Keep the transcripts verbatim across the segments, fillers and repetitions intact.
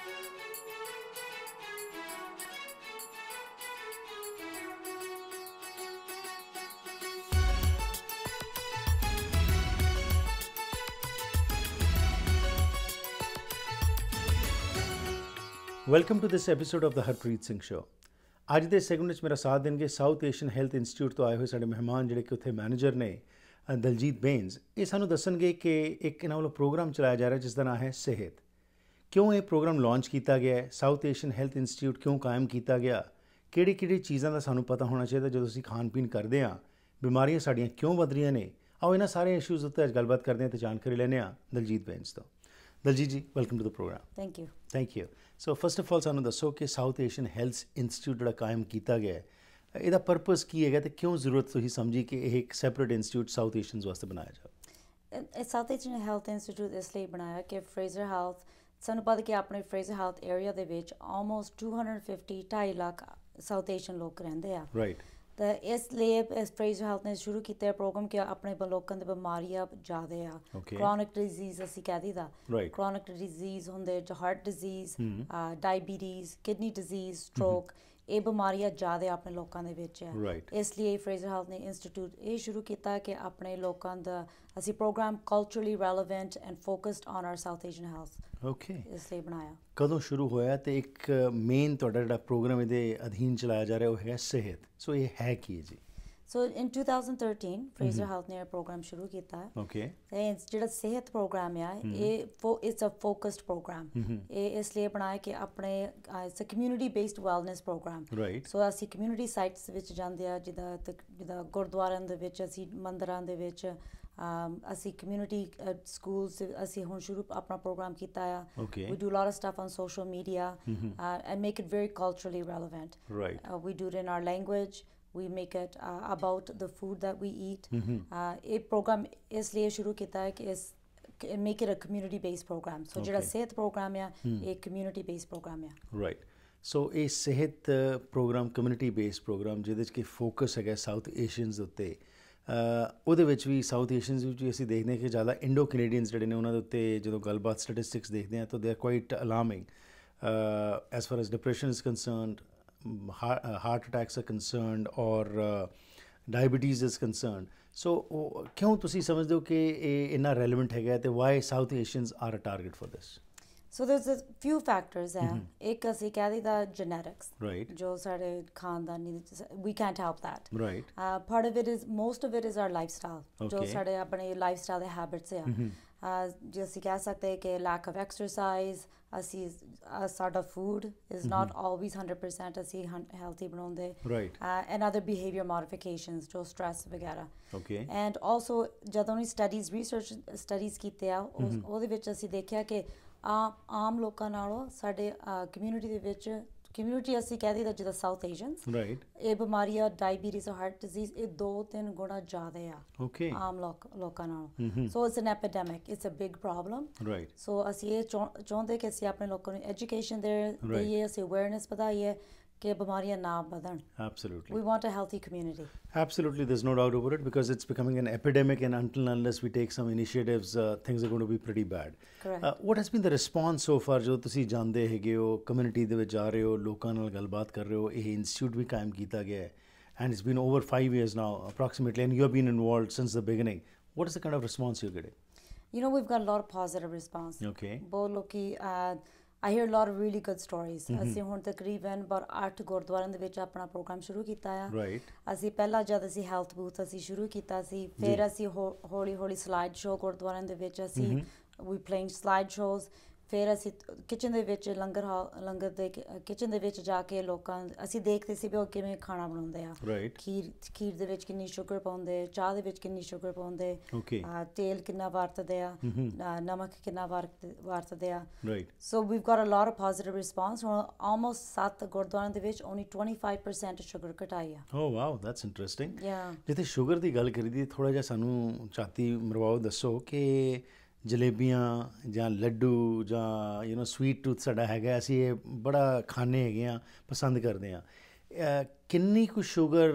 Welcome to this episode of the Harpreet Singh show. ਅੱਜ ਦੇ segment ਵਿੱਚ ਮੇਰਾ ਸਾਥ ਦੇਣਗੇ ਸਾਊਥ ਏਸ਼ੀਅਨ ਹੈਲਥ ਇੰਸਟੀਚਿਊਟ ਤੋਂ ਆਏ ਹੋਏ ਸਾਡੇ ਮਹਿਮਾਨ ਜਿਹੜੇ ਕਿ ਉੱਥੇ ਮੈਨੇਜਰ ਨੇ ਦਲਜੀਤ ਬੇਨਸ। ਇਹ ਸਾਨੂੰ ਦੱਸਣਗੇ ਕਿ ਇੱਕ ਇਹਨਾਂ ਵੱਲੋਂ ਪ੍ਰੋਗਰਾਮ ਚਲਾਇਆ ਜਾ ਰਿਹਾ ਜਿਸ ਦਾ ਨਾਮ ਹੈ ਸਿਹਤ। ਕਿਉਂ ਇਹ ਪ੍ਰੋਗਰਾਮ ਲਾਂਚ ਕੀਤਾ ਗਿਆ ਹੈ, ਸਾਊਥ ਏਸ਼ੀਅਨ ਹੈਲਥ ਇੰਸਟੀਚਿਊਟ ਕਿਉਂ ਕਾਇਮ ਕੀਤਾ ਗਿਆ, ਕਿਹੜੀ ਕਿਹੜੀ ਚੀਜ਼ਾਂ ਦਾ ਸਾਨੂੰ ਪਤਾ ਹੋਣਾ ਚਾਹੀਦਾ ਜਦੋਂ ਅਸੀਂ ਖਾਣ ਪੀਣ ਕਰਦੇ ਹਾਂ, ਬਿਮਾਰੀਆਂ ਸਾਡੀਆਂ ਕਿਉਂ ਵੱਧ ਰਹੀਆਂ ਨੇ। ਆਓ ਇਹਨਾਂ ਸਾਰੇ ਇਸ਼ੂਜ਼ ਉੱਤੇ ਅੱਜ ਗੱਲਬਾਤ ਕਰਦੇ ਹਾਂ ਅਤੇ ਜਾਣਕਾਰੀ ਲੈਂਦੇ ਹਾਂ ਦਲਜੀਤ ਬੇਨਸ ਤੋਂ। Daljit ji, welcome to the programme. Thank you thank you. So first of all ਸਾਨੂੰ ਦੱਸੋ ਕਿ ਸਾਊਥ ਏਸ਼ੀਅਨ ਹੈਲਥ ਇੰਸਟੀਚਿਊਟ ਜਿਹੜਾ ਕਾਇਮ ਕੀਤਾ ਗਿਆ ਹੈ, ਇਹਦਾ ਪਰਪਸ ਕੀ ਹੈਗਾ ਅਤੇ ਕਿਉਂ ਜ਼ਰੂਰਤ ਤੁਸੀਂ ਸਮਝੀ ਕਿ ਇਹ ਇੱਕ ਸੈਪਰੇਟ ਇੰਸਟੀਚਿਊਟ ਸਾਊਥ ਏਸ਼ੀਅਨਸ ਵਾਸਤੇ ਬਣਾਇਆ ਜਾਵੇ? ਸਾਊਥ ਏਸ਼ੀਅਨ ਹੈਲਥ ਇੰਸਟੀਚਿਊਟ ਇਸ ਲਈ ਬਣਾਇਆ ਕਿ ਫਰੇਜ਼ਰ ਹੈਲਥ, ਸਾਨੂੰ ਪਤਾ ਕਿ ਆਪਣੇ ਫਰੇਜ਼ਰ ਹੈਲਥ ਏਰੀਆ ਦੇ ਵਿੱਚ ਆਲਮੋਸਟ ਟੂ ਹੰਡਰਡ ਫਿਫਟੀ ਢਾਈ ਲੱਖ ਸਾਊਥ ਏਸ਼ੀਅਨ ਲੋਕ ਰਹਿੰਦੇ ਆ। ਰਾਈਟ। ਤਾਂ ਇਸ ਲਈ ਇਸ ਫਰੇਜ਼ਰ ਹੈਲਥ ਨੇ ਸ਼ੁਰੂ ਕੀਤਾ ਪ੍ਰੋਗਰਾਮ ਕਿ ਆਪਣੇ ਲੋਕਾਂ ਦੀ ਬਿਮਾਰੀਆਂ ਜ਼ਿਆਦਾ ਆ। ਕ੍ਰੋਨਿਕ ਡਿਜ਼ੀਜ਼ ਅਸੀਂ ਕਹਿ ਦਈਦਾ, ਕ੍ਰੋਨਿਕ ਡਿਜ਼ੀਜ਼ ਹੁੰਦੇ, heart disease, diabetes, kidney disease, stroke, ਇਹ ਬਿਮਾਰੀਆਂ ਜ਼ਿਆਦਾ ਆਪਣੇ ਲੋਕਾਂ ਦੇ ਵਿੱਚ ਹੈ। ਇਸ ਲਈ ਫਰੇਜ਼ਰ ਹੈਲਥ ਨੇ ਇੰਸਟੀਚਿਊਟ ਇਹ ਸ਼ੁਰੂ ਕੀਤਾ ਕਿ ਆਪਣੇ ਲੋਕਾਂ ਦਾ ਅਸੀਂ programme culturally relevant and focused on our South Asian health. Okay. ਇਸ ਲਈ ਬਣਾਇਆ। ਕਦੋਂ ਸ਼ੁਰੂ ਹੋਇਆ ਅਤੇ ਇੱਕ ਮੇਨ ਤੁਹਾਡਾ ਜਿਹੜਾ ਪ੍ਰੋਗਰਾਮ ਇਹਦੇ ਅਧੀਨ ਚਲਾਇਆ ਜਾ ਰਿਹਾ ਉਹ ਹੈਗਾ ਸਿਹਤ। ਸੋ ਇਹ ਹੈ ਕੀ ਹੈ ਜੀ? So in two thousand thirteen Fraser health ਨੇ ਇਹ ਪ੍ਰੋਗਰਾਮ ਸ਼ੁਰੂ ਕੀਤਾ ਹੈ। ਓਕੇ। ਅਤੇ ਜਿਹੜਾ ਸਿਹਤ ਪ੍ਰੋਗਰਾਮ ਆ ਇਹ ਫੋ ਇਟਸ ਅ ਫੋਕਸਡ ਪ੍ਰੋਗਰਾਮ। ਇਹ ਇਸ ਲਈ ਬਣਾਇਆ ਕਿ ਆਪਣੇ it's a community based wellness programme. Right. So ਅਸੀਂ ਕਮਿਊਨਿਟੀ ਸਾਈਟਸ ਵਿੱਚ ਜਾਂਦੇ ਆ, ਜਿੱਦਾਂ ਜਿੱਦਾਂ ਗੁਰਦੁਆਰਿਆਂ ਦੇ ਵਿੱਚ, ਅਸੀਂ ਮੰਦਰਾਂ ਦੇ ਵਿੱਚ, ਅਸੀਂ ਕਮਿਊਨਿਟੀ ਸਕੂਲਸ ਅਸੀਂ ਹੁਣ ਸ਼ੁਰੂ ਆਪਣਾ ਪ੍ਰੋਗਰਾਮ ਕੀਤਾ ਆ। We do lot of stuff on social media and make it very culturally relevant. Right. We do it in our language, we make it uh, about the food that we eat. ਇਹ programme ਇਸ ਲਈ ਸ਼ੁਰੂ ਕੀਤਾ ਹੈ ਕਿ ਇਸ make it a community based programme. So ਜਿਹੜਾ ਸਿਹਤ ਪ੍ਰੋਗਰਾਮ ਆ ਇਹ ਕਮਿਊਨਿਟੀ ਬੇਸਡ ਪ੍ਰੋਗਰਾਮ ਆ। ਰਾਈਟ। ਸੋ ਇਹ ਸਿਹਤ ਪ੍ਰੋਗਰਾਮ ਕਮਿਊਨਿਟੀ ਬੇਸਡ ਪ੍ਰੋਗਰਾਮ ਜਿਹਦੇ 'ਚ ਕਿ ਫੋਕਸ ਹੈਗਾ ਸਾਊਥ ਏਸ਼ੀਅਨਸ ਉੱਤੇ, ਉਹਦੇ ਵਿੱਚ ਵੀ ਸਾਊਥ ਏਸ਼ੀਅਨਸ ਵਿੱਚ ਵੀ ਅਸੀਂ ਦੇਖਦੇ ਹਾਂ ਕਿ ਜ਼ਿਆਦਾ ਇੰਡੋ ਕੈਨੇਡੀਅਨਸ ਜਿਹੜੇ ਨੇ ਉਹਨਾਂ ਦੇ ਉੱਤੇ ਜਦੋਂ ਗੱਲਬਾਤ ਸਟੈਟਿਸਟਿਕਸ ਦੇਖਦੇ ਹਾਂ ਤਾਂ they are quite alarming as far as depression is concerned, heart attacks are concerned or uh, diabetes is concerned. So ਕਿਉਂ ਤੁਸੀਂ ਸਮਝਦੇ ਹੋ ਕਿ ਇਹ ਇੰਨਾ ਰੈਲੇਵੈਂਟ ਹੈਗਾ ਅਤੇ why South Asians are a target for this? So there's a few factors ਹੈ। ਇੱਕ ਅਸੀਂ ਕਹਿ ਦਈਦਾ ਜੈਨੇਟਿਕਸ, ਰਾਈਟ, ਜੋ ਸਾਡੇ ਖਾਨਦਾਨੀ, we can't help that. Right. part of it is, most of it is our lifestyle, ਜੋ ਸਾਡੇ ਆਪਣੇ ਲਾਈਫਸਟਾਈਲ ਦੇ ਹੈਬਿਟਸ ਆ। ਜੇ ਅਸੀਂ ਕਹਿ ਸਕਦੇ ਕਿ ਲੈਕ ਆਫ ਐਕਸਰਸਾਈਜ਼, ਅਸੀਂ ਸਾਡਾ food is not always hundred percent ਅਸੀਂ ਹੈਲਥੀ ਬਣਾਉਂਦੇ। Right. And other behaviour modifications, ਜੋ ਸਟ੍ਰੈਸ ਵਗੈਰਾ। ਓਕੇ। ਐਂਡ ਆਲਸੋ ਜਦੋਂ ਵੀ ਸਟੱਡੀਜ਼ ਰਿਸਰਚ ਸਟੱਡੀਜ਼ ਕੀਤੇ ਆ ਉਹਦੇ ਵਿੱਚ ਅਸੀਂ ਦੇਖਿਆ ਕਿ ਆ ਆਮ ਲੋਕਾਂ ਨਾਲੋਂ ਸਾਡੇ ਕਮਿਊਨਿਟੀ ਦੇ ਵਿੱਚ, ਕਮਿਊਨਿਟੀ ਅਸੀਂ ਕਹਿ ਦਈਦਾ ਜਿੱਦਾਂ ਸਾਊਥ ਏਸ਼ੀਅਨਸ, ਰਾਈਟ, ਇਹ ਬਿਮਾਰੀਆਂ ਡਾਇਬੀਟੀਜ਼, ਹਾਰਟ ਡਿਜ਼ੀਜ਼, ਇਹ ਦੋ ਤਿੰਨ ਗੁਣਾ ਜ਼ਿਆਦਾ ਆ। ਓਕੇ। ਆਮ ਲੋਕ ਲੋਕਾਂ ਨਾਲੋਂ। So it's an epidemic, it's a big problem. Right. So ਅਸੀਂ ਇਹ ਚਾਹੁੰਦੇ ਕਿ ਅਸੀਂ ਆਪਣੇ ਲੋਕਾਂ ਨੂੰ ਐਜੂਕੇਸ਼ਨ ਦੇ ਦੇਈਏ, ਅਸੀਂ ਅਵੇਅਰਨੈਸ ਵਧਾਈਏ ਕਿ ਬਿਮਾਰੀਆਂ ਨਾ ਵਧਣ। Absolutely. We want a healthy community. Absolutely, there's no doubt about it, because it's becoming an epidemic, and until and unless we take some initiatives, uh, things are going to be pretty bad. Correct. Uh, what has been the response so far? ਜੋ ਤੁਸੀਂ ਜਾਣਦੇ ਹੈਗੇ ਹੋ, community ਦੇ ਵਿੱਚ ਜਾ ਰਹੇ ਹੋ, ਲੋਕਾਂ ਨਾਲ ਗੱਲਬਾਤ ਕਰ ਰਹੇ ਹੋ, ਇਹ ਇੰਸਟੀਚਿਊਟ ਵੀ ਕਾਇਮ ਕੀਤਾ ਗਿਆ ਹੈ, and it's been over five years now approximately, and you have been involved since the beginning. What is the kind of response you're getting? You know, we've got a lot of positive response. Okay. ਬਹੁਤ ਲੋਕੀ, I hear a lot of really good stories. ਅਸੀਂ ਹੁਣ ਤਕਰੀਬਨ about ਅੱਠ ਗੁਰਦੁਆਰਿਆਂ ਦੇ ਵਿੱਚ ਆਪਣਾ ਪ੍ਰੋਗਰਾਮ ਸ਼ੁਰੂ ਕੀਤਾ ਆ। ਰਾਈਟ। ਅਸੀਂ ਪਹਿਲਾਂ ਜਦ ਅਸੀਂ ਹੈਲਥ ਬੂਥ ਅਸੀਂ ਸ਼ੁਰੂ ਕੀਤਾ ਸੀ, ਫਿਰ ਅਸੀਂ ਹੌਲੀ ਹੌਲੀ ਸਲਾਈਡ ਸ਼ੋਅ ਗੁਰਦੁਆਰਿਆਂ ਦੇ ਵਿੱਚ ਅਸੀਂ ਵੀ ਪਲੇਇੰਗ ਸਲਾਈਡ ਸ਼ੋਅਜ਼, ਫਿਰ ਅਸੀਂ ਕਿਚਨ ਦੇ ਵਿੱਚ ਲੰਗਰ ਲੰਗਰ ਦੇ ਕਿਚਨ ਦੇ ਵਿੱਚ ਜਾ ਕੇ ਲੋਕਾਂ ਅਸੀਂ ਦੇਖਦੇ ਸੀ ਵੀ ਉਹ ਕਿਵੇਂ ਖਾਣਾ ਬਣਾਉਂਦੇ ਆ। ਰਾਈਟ। ਖੀਰ ਖੀਰ ਦੇ ਵਿੱਚ ਕਿੰਨੀ ਸ਼ੂਗਰ ਪਾਉਂਦੇ, ਚਾਹ ਦੇ ਵਿੱਚ ਕਿੰਨੀ ਸ਼ੂਗਰ ਪਾਉਂਦੇ, ਤੇਲ ਕਿੰਨਾ ਵਰਤਦੇ ਆ, ਨਮਕ ਕਿੰਨਾ ਵਰਤਦੇ ਆ। Right. So we've got a lot of positive response. ਹੁਣ ਆਲਮੋਸਟ ਸੱਤ ਗੁਰਦੁਆਰਿਆਂ ਦੇ ਵਿੱਚ only twenty five percent sugar ਘਟਾਈ ਆ। Oh wow, that's interesting. ਜਿੱਥੇ ਸ਼ੂਗਰ ਦੀ ਗੱਲ ਕਰੀ ਦੀ, ਥੋੜ੍ਹਾ ਜਿਹਾ ਸਾਨੂੰ ਝਾਤੀ ਮਰਵਾਓ, ਦੱਸੋ ਕਿ ਜਲੇਬੀਆਂ ਜਾਂ ਲੱਡੂ ਜਾਂ ਯੂ ਨੋ ਸਵੀਟ ਟੂਥ ਸਾਡਾ ਹੈਗਾ, ਅਸੀਂ ਇਹ ਬੜਾ ਖਾਂਦੇ ਹੈਗੇ ਹਾਂ, ਪਸੰਦ ਕਰਦੇ ਹਾਂ। ਕਿੰਨੀ ਕੁ ਸ਼ੂਗਰ,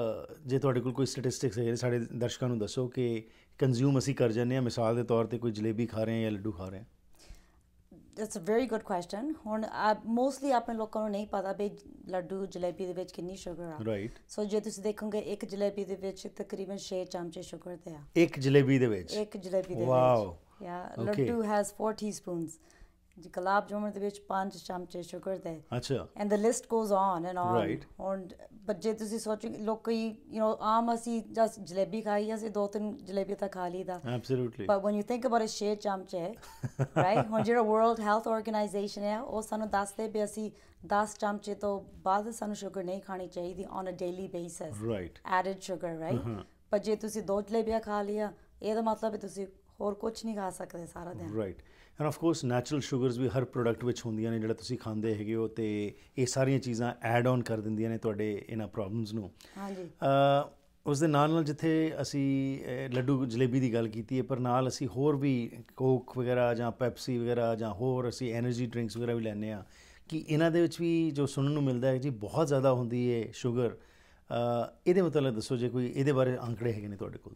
ਜੇ ਤੁਹਾਡੇ ਕੋਲ ਕੋਈ ਸਟੈਟਿਸਟਿਕਸ ਹੈਗੇ ਸਾਡੇ ਦਰਸ਼ਕਾਂ ਨੂੰ ਦੱਸੋ ਕਿ ਕੰਜ਼ਿਊਮ ਅਸੀਂ ਕਰ ਜਾਂਦੇ ਹਾਂ, ਮਿਸਾਲ ਦੇ ਤੌਰ 'ਤੇ ਕੋਈ ਜਲੇਬੀ ਖਾ ਰਹੇ ਹਾਂ ਜਾਂ ਲੱਡੂ ਖਾ ਰਹੇ ਹਾਂ? That's a very good question. ਹੁਣ ਮੋਸਟਲੀ ਆਪਣੇ ਲੋਕਾਂ ਨੂੰ ਨਹੀਂ ਪਤਾ ਵੀ ਲੱਡੂ ਜਲੇਬੀ ਦੇ ਵਿੱਚ ਕਿੰਨੀ ਸ਼ੂਗਰ ਆ ਰਾਈਟ ਸੋ ਜੇ ਤੁਸੀਂ ਦੇਖੋਗੇ ਇੱਕ ਜਲੇਬੀ ਦੇ ਵਿੱਚ ਤਕਰੀਬਨ ਛੇ ਚਮਚੇ ਸ਼ੂਗਰ ਤੇ ਆ ਇੱਕ ਜਲੇਬੀ ਦੇ ਵਿੱਚ ਇੱਕ ਜਲੇਬੀ ਦੇ ਵਾਓ ਵਿੱਚ ਯਾ ਲੱਡੂ ਹੈਜ਼ four teaspoons ਜੀ ਗੁਲਾਬ ਜਾਮੁਨ ਦੇ ਵਿੱਚ ਪੰਜ ਚਮਚੇ ਸ਼ੂਗਰ ਦੇ ਅੱਛਾ and the list goes on and on right ਹੁਣ but ਜੇ ਤੁਸੀਂ ਸੋਚੋ ਲੋਕੀ ਯੂ نو ਆਮ ਅਸੀਂ ਜਸ ਜਲੇਬੀ ਖਾਈ ਅਸੀਂ ਦੋ ਤਿੰਨ ਜਲੇਬੀ ਤਾਂ ਖਾ ਲਈਦਾ absolutely but when you think about it ਛੇ ਚਮਚੇ ਰਾਈਟ ਹੁਣ ਜਿਹੜਾ ਵਰਲਡ ਹੈਲਥ ਆਰਗੇਨਾਈਜੇਸ਼ਨ ਹੈ ਉਹ ਸਾਨੂੰ ਦੱਸਦੇ ਵੀ ਅਸੀਂ ਦਸ ਚਮਚੇ ਤੋਂ ਬਾਅਦ ਸਾਨੂੰ ਸ਼ੂਗਰ ਨਹੀਂ ਖਾਣੀ ਚਾਹੀਦੀ on a daily basis right added sugar right ਪਰ ਜੇ ਤੁਸੀਂ ਦੋ ਜਲੇਬੀਆਂ ਖਾ ਲਿਆ ਇਹਦਾ ਮਤਲਬ ਹੈ ਤੁਸੀਂ ਹੋਰ ਕੁਝ ਨਹੀਂ ਖਾ ਸਕਦੇ ਸਾਰਾ ਦਿਨ right and of course natural sugars ਵੀ ਹਰ ਪ੍ਰੋਡਕਟ ਵਿੱਚ ਹੁੰਦੀਆਂ ਨੇ ਜਿਹੜਾ ਤੁਸੀਂ ਖਾਂਦੇ ਹੈਗੇ ਹੋ ਅਤੇ ਇਹ ਸਾਰੀਆਂ ਚੀਜ਼ਾਂ ਐਡ ਔਨ ਕਰ ਦਿੰਦੀਆਂ ਨੇ ਤੁਹਾਡੇ ਇਹਨਾਂ ਪ੍ਰੋਬਲਮਸ ਨੂੰ ਹਾਂਜੀ ਉਸ ਦੇ ਨਾਲ ਨਾਲ ਜਿੱਥੇ ਅਸੀਂ ਲੱਡੂ ਜਲੇਬੀ ਦੀ ਗੱਲ ਕੀਤੀ ਹੈ ਪਰ ਨਾਲ ਅਸੀਂ ਹੋਰ ਵੀ ਕੋਕ ਵਗੈਰਾ ਜਾਂ ਪੈਪਸੀ ਵਗੈਰਾ ਜਾਂ ਹੋਰ ਅਸੀਂ ਐਨਰਜੀ ਡਰਿੰਕਸ ਵਗੈਰਾ ਵੀ ਲੈਂਦੇ ਹਾਂ ਕਿ ਇਹਨਾਂ ਦੇ ਵਿੱਚ ਵੀ ਜੋ ਸੁਣਨ ਨੂੰ ਮਿਲਦਾ ਹੈ ਜੀ ਬਹੁਤ ਜ਼ਿਆਦਾ ਹੁੰਦੀ ਹੈ ਸ਼ੂਗਰ ਇਹਦੇ ਮਤਲਬ ਦੱਸੋ ਜੇ ਕੋਈ ਇਹਦੇ ਬਾਰੇ ਅੰਕੜੇ ਹੈਗੇ ਨੇ ਤੁਹਾਡੇ ਕੋਲ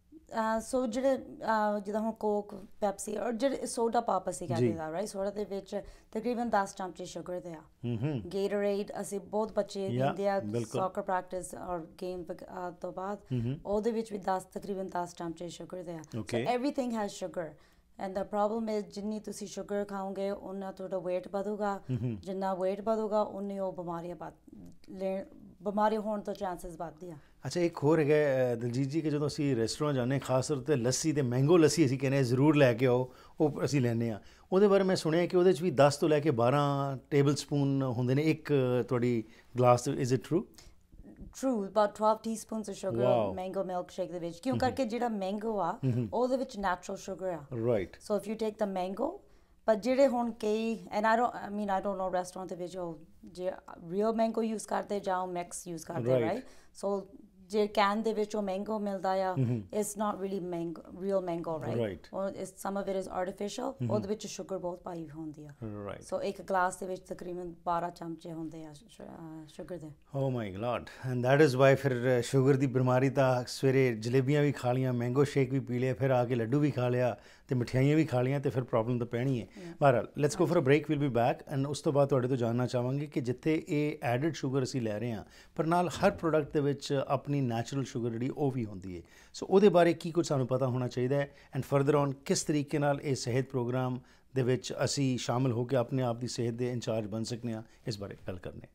ਸੋ ਜਿਹੜੇ ਜਿੱਦਾਂ ਹੁਣ ਕੋਕ ਪੈਪਸੀ ਔਰ ਜਿਹੜੇ ਸੋਡਾ ਪਾਪ ਅਸੀਂ ਕਹਿੰਦੇ ਆ ਰਾਈਟ ਸੋਡਾ ਦੇ ਵਿੱਚ ਤਕਰੀਬਨ ਦਸ ਚਮਚੇ ਸ਼ੂਗਰ ਦੇ ਆ ਗੇਟੋਰੇਡ ਅਸੀਂ ਬਹੁਤ ਬੱਚੇ ਪੀਂਦੇ ਆ ਸੌਕਰ ਪ੍ਰੈਕਟਿਸ ਔਰ ਗੇਮ ਤੋਂ ਬਾਅਦ ਉਹਦੇ ਵਿੱਚ ਵੀ ਦਸ ਤਕਰੀਬਨ ਦਸ ਚਮਚੇ ਸ਼ੂਗਰ ਦੇ ਆ so everything has sugar and the problem is ਜਿੰਨੀ ਤੁਸੀਂ ਸ਼ੂਗਰ ਖਾਓਗੇ ਉਨਾ ਤੁਹਾਡਾ ਵੇਟ ਵਧੂਗਾ ਜਿੰਨਾ ਵੇਟ ਵਧੂਗਾ ਉਨੀ ਉਹ ਬਿਮਾਰੀਆਂ ਵੱਧ ਲੈਣ ਬਿਮਾਰੀ ਹੋਣ ਤੋਂ ਚਾਂਸਸ ਵੱਧਦੇ ਆ ਅੱਛਾ ਇੱਕ ਹੋਰ ਹੈਗਾ ਦਲਜੀਤ ਜੀ ਕਿ ਜਦੋਂ ਅਸੀਂ ਰੈਸਟੋਰੈਂਟ ਜਾਂਦੇ ਖਾਸ ਤੌਰ 'ਤੇ ਲੱਸੀ ਅਤੇ ਮੈਂਗੋ ਲੱਸੀ ਅਸੀਂ ਕਹਿੰਦੇ ਹਾਂ ਜ਼ਰੂਰ ਲੈ ਕੇ ਆਓ ਉਹ ਅਸੀਂ ਲੈਂਦੇ ਹਾਂ ਉਹਦੇ ਬਾਰੇ ਮੈਂ ਸੁਣਿਆ ਕਿ ਉਹਦੇ 'ਚ ਵੀ ਦਸ ਤੋਂ ਲੈ ਕੇ ਬਾਰਾਂ ਟੇਬਲ ਸਪੂਨ ਹੁੰਦੇ ਨੇ ਇੱਕ ਤੁਹਾਡੀ glass is it true True, about twelve teaspoons of sugar wow. mango milkshake ਦੇ ਵਿੱਚ ਕਿਉਂ ਕਰਕੇ ਜਿਹੜਾ ਮੈਂਗੋ ਆ ਉਹਦੇ ਵਿੱਚ natural sugar ਆ right so if you take the mango but ਜਿਹੜੇ ਹੁਣ ਕਈ and I don't I mean I don't know restaurant ਦੇ ਵਿੱਚ ਉਹ ਜੇ real mango use ਕਰਦੇ ਜਾਂ ਉਹ mix use ਕਰਦੇ right so ਜੇ ਕੈਨ ਦੇ ਵਿੱਚ ਉਹ ਮੈਂਗੋ ਮਿਲਦਾ ਆ it's not really mango real mango right or some of it is artificial ਉਹਦੇ ਵਿੱਚ ਸ਼ੂਗਰ ਬਹੁਤ ਪਾਈ ਹੁੰਦੀ ਆ ਸੋ ਇੱਕ ਗਲਾਸ ਦੇ ਵਿੱਚ ਤਕਰੀਬਨ ਬਾਰਾਂ ਚਮਚੇ ਹੁੰਦੇ ਆ ਸ਼ੂਗਰ ਦੇ oh my God and that is why ਫਿਰ ਸ਼ੂਗਰ ਦੀ ਬਿਮਾਰੀ ਤਾਂ ਸਵੇਰੇ ਜਲੇਬੀਆਂ ਵੀ ਖਾ ਲਈਆਂ ਮੈਂਗੋ ਸ਼ੇਕ ਵੀ ਪੀ ਲਿਆ ਫਿਰ ਆ ਕੇ ਲੱਡੂ ਵੀ ਖਾ ਲਿਆ ਅਤੇ ਮਠਿਆਈਆਂ ਵੀ ਖਾ ਲਈਆਂ ਅਤੇ ਫਿਰ ਪ੍ਰੋਬਲਮ ਤਾਂ ਪੈਣੀ ਹੈ ਬਹਰਹਾਲ let's go for a break will be back ਐਂਡ ਉਸ ਤੋਂ ਬਾਅਦ ਤੁਹਾਡੇ ਤੋਂ ਜਾਣਨਾ ਚਾਹਾਂਗੇ ਕਿ ਜਿੱਥੇ ਇਹ ਐਡਡ ਸ਼ੂਗਰ ਅਸੀਂ ਲੈ ਰਹੇ ਹਾਂ ਪਰ ਨਾਲ ਹਰ ਪ੍ਰੋਡਕਟ ਦੇ ਵਿੱਚ ਆਪਣੀ ਨੈਚੁਰਲ ਸ਼ੂਗਰ ਜਿਹੜੀ ਉਹ ਵੀ ਹੁੰਦੀ ਹੈ ਸੋ ਉਹਦੇ ਬਾਰੇ ਕੀ ਕੁਝ ਸਾਨੂੰ ਪਤਾ ਹੋਣਾ ਚਾਹੀਦਾ ਹੈ ਐਂਡ ਫਰਦਰ ਔਨ ਕਿਸ ਤਰੀਕੇ ਨਾਲ ਇਹ ਸਿਹਤ ਪ੍ਰੋਗਰਾਮ ਦੇ ਵਿੱਚ ਅਸੀਂ ਸ਼ਾਮਿਲ ਹੋ ਕੇ ਆਪਣੇ ਆਪ ਦੀ ਸਿਹਤ ਦੇ ਇੰਚਾਰਜ ਬਣ ਸਕਦੇ ਹਾਂ ਇਸ ਬਾਰੇ ਗੱਲ ਕਰਨੇ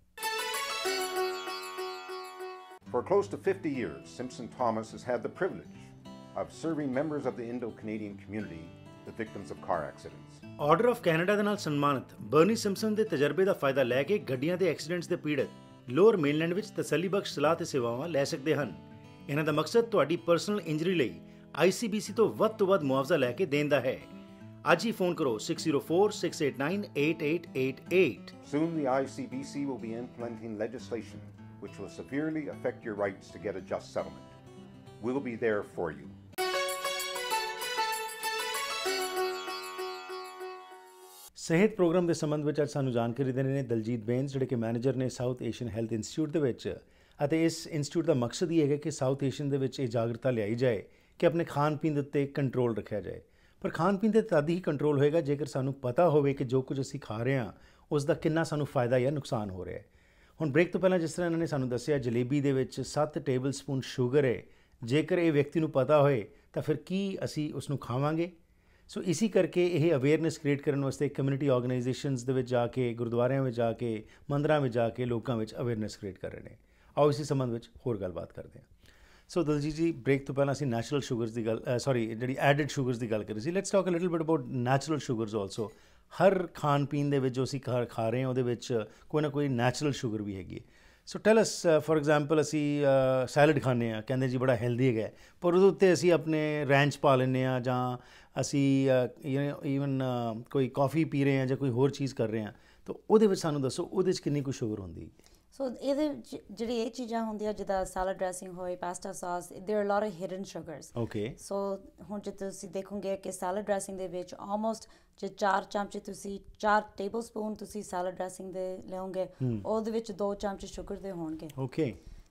For close to fifty years, Simpson Thomas has had the privilege of serving members of the Indo-Canadian community, the victims of car accidents. Order of Canada ਦੇ ਨਾਲ ਸਨਮਾਨਿਤ ਬਰਨੀ ਸਿੰਪਸਨ ਦੇ ਤਜਰਬੇ ਦਾ ਫਾਇਦਾ ਲੈ ਕੇ ਗੱਡੀਆਂ ਦੇ ਐਕਸੀਡੈਂਟਸ ਦੇ ਪੀੜਤ ਲੋਅਰ ਮੇਨਲੈਂਡ ਵਿੱਚ ਤਸੱਲੀਬਖਸ਼ ਸਲਾਹ ਤੇ ਸੇਵਾਵਾਂ ਲੈ ਸਕਦੇ ਹਨ। ਇਹਨਾਂ ਦਾ ਮਕਸਦ ਤੁਹਾਡੀ ਪਰਸਨਲ ਇੰਜਰੀ ਲਈ ਆਈ ਸੀ ਬੀ ਸੀ ਤੋਂ ਵੱਧ ਤੋਂ ਵੱਧ ਮੁਆਵਜ਼ਾ ਲੈ ਕੇ ਦੇਣ ਦਾ ਹੈ। ਅੱਜ ਹੀ ਫੋਨ ਕਰੋ six zero four, six eight nine, eight eight eight eight. Soon the I C B C will be implementing legislation which will severely affect your rights to get a just settlement. We'll be there for you. ਸਿਹਤ programme ਦੇ ਸੰਬੰਧ ਵਿੱਚ ਅੱਜ ਸਾਨੂੰ ਜਾਣਕਾਰੀ ਦੇਣੇ ਨੇ ਦਲਜੀਤ ਬੇਨਸ ਜਿਹੜੇ ਕਿ ਮੈਨੇਜਰ ਨੇ ਸਾਊਥ ਏਸ਼ੀਅਨ ਹੈਲਥ ਇੰਸਟੀਚਿਊਟ ਦੇ ਵਿੱਚ ਅਤੇ ਇਸ ਇੰਸਟੀਚਿਊਟ ਦਾ ਮਕਸਦ ਇਹ ਹੈਗਾ ਕਿ ਸਾਊਥ ਏਸ਼ੀਅਨ ਦੇ ਵਿੱਚ ਇਹ ਜਾਗਰੂਕਤਾ ਲਿਆਈ ਜਾਏ ਕਿ ਆਪਣੇ ਖਾਣ ਪੀਣ ਦੇ ਉੱਤੇ ਕੰਟਰੋਲ ਰੱਖਿਆ ਜਾਏ ਪਰ ਖਾਣ ਪੀਣ ਦੇ ਤਦ ਹੀ ਕੰਟਰੋਲ ਹੋਏਗਾ ਜੇਕਰ ਸਾਨੂੰ ਪਤਾ ਹੋਵੇ ਕਿ ਜੋ ਕੁਝ ਅਸੀਂ ਖਾ ਰਹੇ ਹਾਂ ਉਸ ਦਾ ਕਿੰਨਾ ਸਾਨੂੰ ਫਾਇਦਾ ਜਾਂ ਨੁਕਸਾਨ ਹੋ ਰਿਹਾ ਹੈ। ਹੁਣ ਬ੍ਰੇਕ ਤੋਂ ਪਹਿਲਾਂ ਜਿਸ ਤਰ੍ਹਾਂ ਇਹਨਾਂ ਨੇ ਸਾਨੂੰ ਦੱਸਿਆ ਜਲੇਬੀ ਦੇ ਵਿੱਚ ਸੱਤ ਟੇਬਲ ਸਪੂਨ ਸ਼ੂਗਰ ਹੈ ਜੇਕਰ ਇਹ ਵਿਅਕਤੀ ਨੂੰ ਪਤਾ ਹੋਏ ਤਾਂ ਫਿਰ ਕੀ ਅਸੀਂ ਉਸ ਨੂੰ ਖਾਵਾਂਗੇ ਸੋ ਇਸੀ ਕਰਕੇ ਇਹ ਅਵੇਅਰਨੈਸ ਕ੍ਰੀਏਟ ਕਰਨ ਵਾਸਤੇ ਕਮਿਊਨਿਟੀ ਆਰਗੇਨਾਈਜੇਸ਼ਨਸ ਦੇ ਵਿੱਚ ਜਾ ਕੇ ਗੁਰਦੁਆਰਿਆਂ ਵਿੱਚ ਜਾ ਕੇ ਮੰਦਰਾਂ ਵਿੱਚ ਜਾ ਕੇ ਲੋਕਾਂ ਵਿੱਚ ਅਵੇਅਰਨੈਸ ਕ੍ਰੀਏਟ ਕਰ ਰਹੇ ਨੇ ਆਓ ਇਸੇ ਸੰਬੰਧ ਵਿੱਚ ਹੋਰ ਗੱਲਬਾਤ ਕਰਦੇ ਹਾਂ ਸੋ ਦਲਜੀਤ ਜੀ ਬ੍ਰੇਕ ਤੋਂ ਪਹਿਲਾਂ ਅਸੀਂ ਨੈਚੁਰਲ ਸ਼ੂਗਰਸ ਦੀ ਗੱਲ ਸੌਰੀ ਜਿਹੜੀ ਐਡਡ ਸ਼ੂਗਰਸ ਦੀ ਗੱਲ ਕਰ ਰਹੇ ਸੀ let's talk a little bit about natural sugars also ਹਰ ਖਾਣ ਪੀਣ ਦੇ ਵਿੱਚ ਜੋ ਅਸੀਂ ਖਾ ਖਾ ਰਹੇ ਹਾਂ ਉਹਦੇ ਵਿੱਚ ਕੋਈ ਨਾ ਕੋਈ ਨੈਚੁਰਲ ਸ਼ੂਗਰ ਵੀ ਹੈਗੀ ਹੈ so tell us for example ਅਸੀਂ ਸੈਲਡ ਖਾਂਦੇ ਹਾਂ ਕਹਿੰਦੇ ਜੀ ਬੜਾ ਹੈਲਦੀ ਹੈਗਾ ਪਰ ਉਹਦੇ ਉੱਤੇ ਅਸੀਂ ਆਪਣੇ ਰੈਂਚ ਪਾ ਲੈਂਦੇ ਹਾਂ ਜਾਂ ਅਸੀਂ ਈਵਨ ਕੋਈ ਕੌਫੀ ਪੀ ਰਹੇ ਹਾਂ ਜਾਂ ਕੋਈ ਹੋਰ ਚੀਜ਼ ਕਰ ਰਹੇ ਹਾਂ ਤਾਂ ਉਹਦੇ ਵਿੱਚ ਸਾਨੂੰ ਦੱਸੋ ਉਹਦੇ 'ਚ ਕਿੰਨੀ ਕੁ ਸ਼ੂਗਰ ਹੁੰਦੀ ਸੋ ਇਹਦੇ ਜਿਹੜੀ ਇਹ ਚੀਜ਼ਾਂ ਹੁੰਦੀਆਂ ਜਿੱਦਾਂ ਸੈਲਡ ਡਰੈਸਿੰਗ ਹੋਏ pasta sauce there are lot of hidden sugars okay so ਹੁਣ ਜੇ ਤੁਸੀਂ ਦੇਖੋਗੇ ਕਿ ਸੈਲਡ ਡਰੈਸਿੰਗ ਦੇ ਵਿੱਚ ਆਲਮੋਸਟ ਜੇ ਚਾਰ ਚਮਚੇ ਤੁਸੀਂ ਚਾਰ ਟੇਬਲ ਸਪੂਨ ਤੁਸੀਂ ਸੈਲਡ ਡਰੈਸਿੰਗ ਦੇ ਲਿਓਗੇ ਉਹਦੇ ਵਿੱਚ ਦੋ ਚਮਚੇ ਸ਼ੂਗਰ ਦੇ ਹੋਣਗੇ okay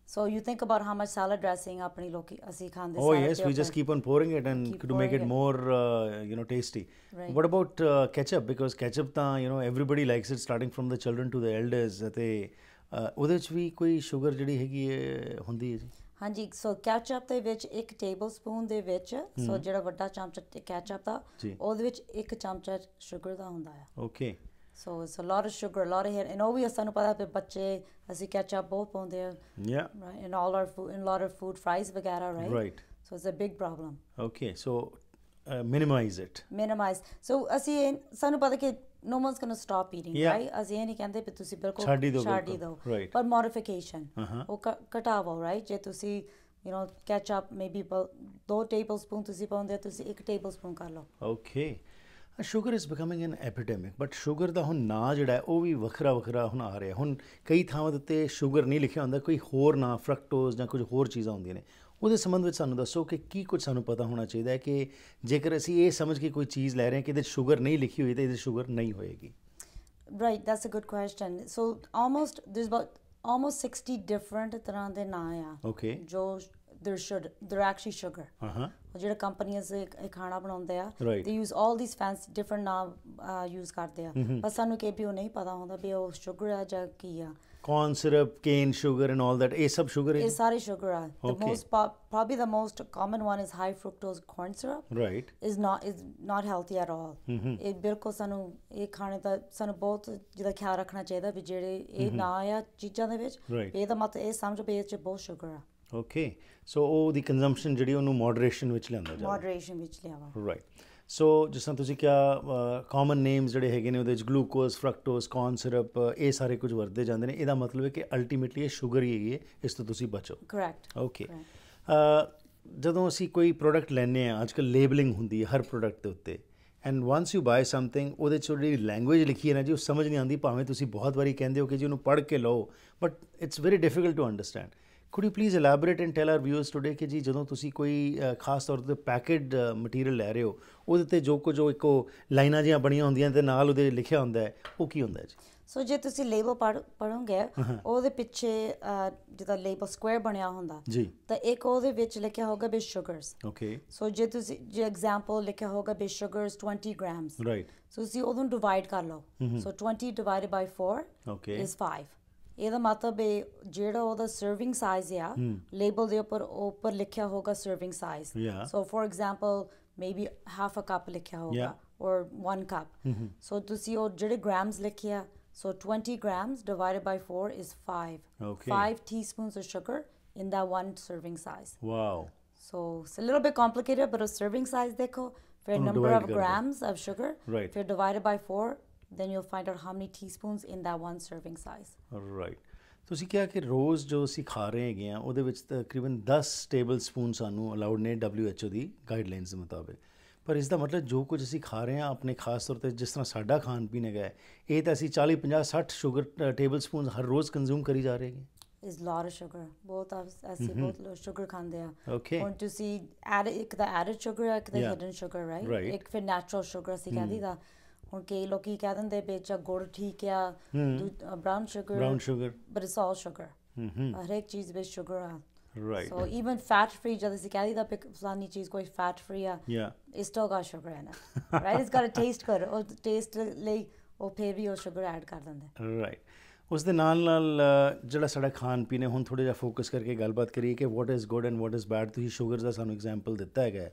So you think about how much salad dressing apni loki asi khande. Oh yes, we just keep on pouring it and to make it, it. more uh, you know tasty. Right. What about uh, ketchup? Because ketchup ta you know everybody likes it, starting from the children to the elders. Te ਉਹਦੇ ਵਿੱਚ ਵੀ ਕੋਈ sugar ਜਿਹੜੀ ਹੈਗੀ ਹੈ ਹੁੰਦੀ ਹੈ ਜੀ? ਹਾਂਜੀ, ਸੋ ਕੈਚਅਪ ਦੇ ਵਿੱਚ ਇੱਕ ਟੇਬਲ ਸਪੂਨ ਦੇ ਵਿੱਚ ਸੋ ਜਿਹੜਾ ਵੱਡਾ ਚਮਚਾ ਕੈਚਅਪ ਦਾ ਉਹਦੇ ਵਿੱਚ ਇੱਕ ਚਮਚਾ ਸ਼ੂਗਰ ਦਾ ਹੁੰਦਾ ਆ। Okay, so it's a lot of sugar, lot of hit, and ਉਹ ਵੀ ਸਾਨੂੰ ਪਤਾ ਕਿ ਬੱਚੇ ਅਸੀਂ ਕੈਚਅਪ ਬਹੁਤ ਪਾਉਂਦੇ ਆ right in all our food, in lot of food, fries ਵਗੈਰਾ right right so it's a big problem. Okay, so minimise it, minimise. So ਅਸੀਂ ਸਾਨੂੰ ਪਤਾ ਕਿ no one's going to stop eating, yeah. right? ਅਸੀਂ ਇਹ ਨਹੀਂ ਕਹਿੰਦੇ ਵੀ ਤੁਸੀਂ ਬਿਲਕੁਲ ਛੱਡ ਹੀ ਦਿਓ, ਪਰ ਮੋਡੀਫਿਕੇਸ਼ਨ ਉਹ ਘਟਾਵੋ ਰਾਈਟ। ਜੇ ਤੁਸੀਂ ਯੂ ਨੋ ਕੈਚਅਪ ਮੇਬੀ ਦੋ ਟੇਬਲ ਸਪੂਨ ਤੁਸੀਂ ਪਾਉਂਦੇ ਹੋ, ਤੁਸੀਂ ਇੱਕ ਟੇਬਲ ਸਪੂਨ ਕਰ ਲਓ। Okay, sugar is becoming an epidemic, but sugar ਦਾ ਹੁਣ ਨਾਂ ਜਿਹੜਾ ਹੈ ਉਹ ਵੀ ਵੱਖਰਾ ਵੱਖਰਾ ਹੁਣ ਆ ਰਿਹਾ। ਹੁਣ ਕਈ ਥਾਵਾਂ ਦੇ ਉੱਤੇ ਸ਼ੂਗਰ ਨਹੀਂ ਲਿਖਿਆ ਹੁੰਦਾ, ਕੋਈ ਹੋਰ ਨਾਂ ਫਰਕਟੋਜ਼ ਜਾਂ ਕੁਝ ਹੋਰ ਚੀਜ਼ਾਂ ਹੁੰਦੀਆਂ ਨੇ। ਉਹਦੇ ਸੰਬੰਧ ਵਿੱਚ ਸਾਨੂੰ ਦੱਸੋ ਕਿ ਕੀ ਕੁਝ ਸਾਨੂੰ ਪਤਾ ਹੋਣਾ ਚਾਹੀਦਾ ਹੈ ਕਿ ਜੇਕਰ ਅਸੀਂ ਇਹ ਸਮਝ ਕੇ ਕੋਈ ਚੀਜ਼ ਲੈ ਰਹੇ ਹਾਂ ਕਿ ਇਹਦੇ 'ਚ ਸ਼ੂਗਰ ਨਹੀਂ ਲਿਖੀ ਹੋਈ ਤਾਂ ਇਹਦੇ 'ਚ ਸ਼ੂਗਰ ਨਹੀਂ ਹੋਏਗੀ। Right, that's a good question. So almost there's about almost sixty different ਤਰ੍ਹਾਂ ਦੇ ਨਾਂ ਆ ਓਕੇ ਜੋ there should they're actually sugar. Uh-huh. ਜਿਹੜੇ ਕੰਪਨੀਆਂ ਇਹ ਖਾਣਾ ਬਣਾਉਂਦੇ ਆ they use all these fancy different ਨਾਮ use ਕਰਦੇ ਆ, ਪਰ ਸਾਨੂੰ ਕਿ ਵੀ ਉਹ ਨਹੀਂ ਪਤਾ ਹੁੰਦਾ ਵੀ ਉਹ ਸ਼ੂਗਰ ਆ ਜਾਂ ਕੀ ਆ। corn syrup, cane sugar and all that, ਇਹ ਸਭ sugar ਹੈ? ਇਹ ਸਾਰੇ sugar ਆ। the most probably the most common one is high fructose corn syrup, right, is not is not healthy at all. ਇਹ ਬਿਲਕੁਲ ਸਾਨੂੰ ਇਹ ਖਾਣੇ ਦਾ ਸਾਨੂੰ ਬਹੁਤ ਜਿਹਦਾ ਖਿਆਲ ਰੱਖਣਾ ਚਾਹੀਦਾ ਵੀ ਜਿਹੜੇ ਇਹ ਨਾ ਆ ਚੀਜ਼ਾਂ ਦੇ ਵਿੱਚ ਇਹਦਾ ਮਤਲਬ ਇਹ ਸਮਝੋ ਵੀ ਇਹ 'ਚ ਬਹੁਤ ਸ਼ੂਗਰ ਆ। ਓਕੇ, ਸੋ ਉਹਦੀ ਕੰਜ਼ੰਪਸ਼ਨ ਜਿਹੜੀ ਉਹਨੂੰ ਮੋਡਰੇਸ਼ਨ ਵਿੱਚ ਲਿਆਂਦਾ ਜਾਵੇ। ਮੋਡਰੇਸ਼ਨ ਵਿੱਚ ਲਿਆਵਾ, ਰਾਈਟ। ਸੋ ਜਿਸ ਤਰ੍ਹਾਂ ਤੁਸੀਂ ਕਿਹਾ ਕਾਮਨ ਨੇਮਸ ਜਿਹੜੇ ਹੈਗੇ ਨੇ ਉਹਦੇ ਵਿੱਚ ਗਲੂਕੋਜ਼, ਫਰਕਟੋਜ਼, ਕੌਰਨ ਸਿਰਪ, ਇਹ ਸਾਰੇ ਕੁਝ ਵਰਤੇ ਜਾਂਦੇ ਨੇ। ਇਹਦਾ ਮਤਲਬ ਹੈ ਕਿ ਅਲਟੀਮੇਟਲੀ ਇਹ ਸ਼ੂਗਰ ਹੀ ਹੈਗੀ ਹੈ, ਇਸ ਤੋਂ ਤੁਸੀਂ ਬਚੋ। ਕਰੈਕਟ। ਓਕੇ, ਜਦੋਂ ਅਸੀਂ ਕੋਈ ਪ੍ਰੋਡਕਟ ਲੈਂਦੇ ਹਾਂ, ਅੱਜ ਕੱਲ੍ਹ ਲੇਬਲਿੰਗ ਹੁੰਦੀ ਹੈ ਹਰ ਪ੍ਰੋਡਕਟ ਦੇ ਉੱਤੇ, and once you buy something ਉਹਦੇ 'ਚ ਜਿਹੜੀ ਲੈਂਗੁਏਜ ਲਿਖੀ ਹੈ ਨਾ ਜੀ, ਉਹ ਸਮਝ ਨਹੀਂ ਆਉਂਦੀ, ਭਾਵੇਂ ਤੁਸੀਂ ਬਹੁਤ ਵਾਰੀ ਕਹਿੰਦੇ ਹੋ ਕਿ ਜੀ ਉਹਨੂੰ ਪੜ੍ਹ ਕੇ ਲਓ, but it's very difficult to understand. could you please elaborate and tell our viewers today ਕਿ ਜੀ ਜਦੋਂ ਤੁਸੀਂ ਕੋਈ ਖਾਸ ਤੌਰ 'ਤੇ ਪੈਕੇਡ ਮਟੀਰੀਅਲ ਲੈ ਰਹੇ ਹੋ ਉਹਦੇ 'ਤੇ ਜੋ ਕੁਝ ਉਹ ਇੱਕੋ ਲਾਈਨਾਂ ਜਿਹੀਆਂ ਬਣੀਆਂ ਹੁੰਦੀਆਂ ਅਤੇ ਨਾਲ ਉਹਦੇ ਲਿਖਿਆ ਹੁੰਦਾ ਹੈ, ਉਹ ਕੀ ਹੁੰਦਾ ਹੈ ਜੀ? ਸੋ ਜੇ ਤੁਸੀਂ ਲੇਬਲ ਪੜ੍ਹ ਪੜ੍ਹੋਗੇ ਉਹਦੇ ਪਿੱਛੇ ਜਿੱਦਾਂ ਲੇਬਲ ਸਕੁਆਇਰ ਬਣਿਆ ਹੁੰਦਾ ਜੀ, ਤਾਂ ਇੱਕ ਉਹਦੇ ਵਿੱਚ ਲਿਖਿਆ ਹੋਗਾ ਵੀ ਸ਼ੂਗਰਸ। ਓਕੇ, ਸੋ ਜੇ ਤੁਸੀਂ ਜੇ ਐਗਜ਼ਾਮਪਲ ਲਿਖਿਆ ਹੋਗਾ ਵੀ sugars twenty grams, right, so ਤੁਸੀਂ ਉਹਨੂੰ ਡਿਵਾਈਡ ਕਰ ਲਓ। So twenty divided by four is five. ਇਹਦਾ ਮਤਲਬ ਹੈ ਜਿਹੜਾ ਉਹਦਾ ਸਰਵਿੰਗ ਸਾਈਜ਼ ਆ ਲੇਬਲ ਦੇ ਉੱਪਰ ਉੱਪਰ ਲਿਖਿਆ ਹੋਗਾ serving size. So for example maybe half a cup ਲਿਖਿਆ ਹੋਗਾ ਔਰ ਵਨ ਕੱਪ। ਸੋ ਤੁਸੀਂ ਉਹ ਜਿਹੜੇ ਗ੍ਰਾਮਸ ਲਿਖਿਆ, so twenty grams divided by four is five. Okay. Five teaspoons of sugar in that one serving size. Wow. So it's a little bit complicated, but a serving size dekho, for a number of grams of sugar, right, if you're divided by four, then you'll find out how many teaspoons in that one serving size. Right. ਤੁਸੀਂ ਕਿਹਾ ਕਿ ਰੋਜ਼ ਜੋ ਅਸੀਂ ਖਾ ਰਹੇ ਹੈਗੇ ਆ ਉਹਦੇ ਵਿੱਚ ਤਕਰੀਬਨ ਦਸ ਟੇਬਲ ਸਪੂਨ ਸਾਨੂੰ ਅਲਾਉਡ ਨੇ ਡਬਲਿਊ ਐਚ ਓ ਦੀ ਗਾਈਡਲਾਈਨਸ ਦੇ ਮੁਤਾਬਿਕ, ਪਰ ਇਸ ਦਾ ਮਤਲਬ ਜੋ ਕੁਝ ਅਸੀਂ ਖਾ ਰਹੇ ਹਾਂ ਆਪਣੇ ਖਾਸ ਤੌਰ 'ਤੇ ਜਿਸ ਤਰ੍ਹਾਂ ਸਾਡਾ ਖਾਣ ਪੀਣ ਹੈਗਾ ਇਹ ਤਾਂ ਅਸੀਂ ਚਾਲੀ ਪੰਜਾਹ ਸੱਠ ਸ਼ੂਗਰ ਟੇਬਲ ਸਪੂਨ ਹਰ ਰੋਜ਼ ਕੰਜ਼ਿਊਮ ਕਰੀ ਜਾ ਰਹੇ ਹੈਗੇ। is lot of sugar, ਬਹੁਤ ਅਸੀਂ ਬਹੁਤ ਸ਼ੂਗਰ ਖਾਂਦੇ ਆ। ਓਕੇ, ਹੁਣ ਤੁਸੀਂ ਐਡ ਇੱਕ ਤਾਂ ਐਡਡ ਸ਼ੂਗਰ ਇੱਕ ਤਾਂ ਹਿਡਨ ਸ਼ੂਗਰ, ਰਾਈਟ, ਇੱਕ ਫਿਰ ਨੈਚੁਰਲ ਸ਼ੂਗਰ ਅਸੀਂ ਕਹਿੰਦੀ ਦਾ। ਹੁਣ ਕਈ ਲੋਕੀ ਕਹਿ ਦਿੰਦੇ ਵਿੱਚ ਗੁੜ ਠੀਕ ਆ, brown sugar, brown sugar, but it's all sugar. ਹਰੇਕ ਚੀਜ਼ ਵਿੱਚ ਸ਼ੂਗਰ ਆ। Right. So even fat free, jad ਅਸੀਂ ਕਹਿ ਦਿੰਦਾ ਫਲਾਨੀ ਚੀਜ਼ ਕੋਈ fat free ਆ, it's still got sugar in it, right? It's got to taste good. ਉਹ ਟੇਸਟ ਲਈ ਉਹ ਫਿਰ ਵੀ ਉਹ ਸ਼ੂਗਰ ਐਡ ਕਰ ਦਿੰਦੇ। ਰਾਈਟ। ਉਸ ਦੇ ਨਾਲ ਨਾਲ ਜਿਹੜਾ ਸਾਡਾ ਖਾਣ ਪੀਣ ਹੁਣ ਥੋੜ੍ਹਾ ਜਿਹਾ ਫੋਕਸ ਕਰਕੇ ਗੱਲਬਾਤ ਕਰੀਏ ਕਿ what is good and what is bad. ਤੁਸੀਂ ਸ਼ੂਗਰ ਦਾ ਸਾਨੂੰ ਐਗਜ਼ਾਮਪਲ ਦਿੱਤਾ ਹੈਗਾ,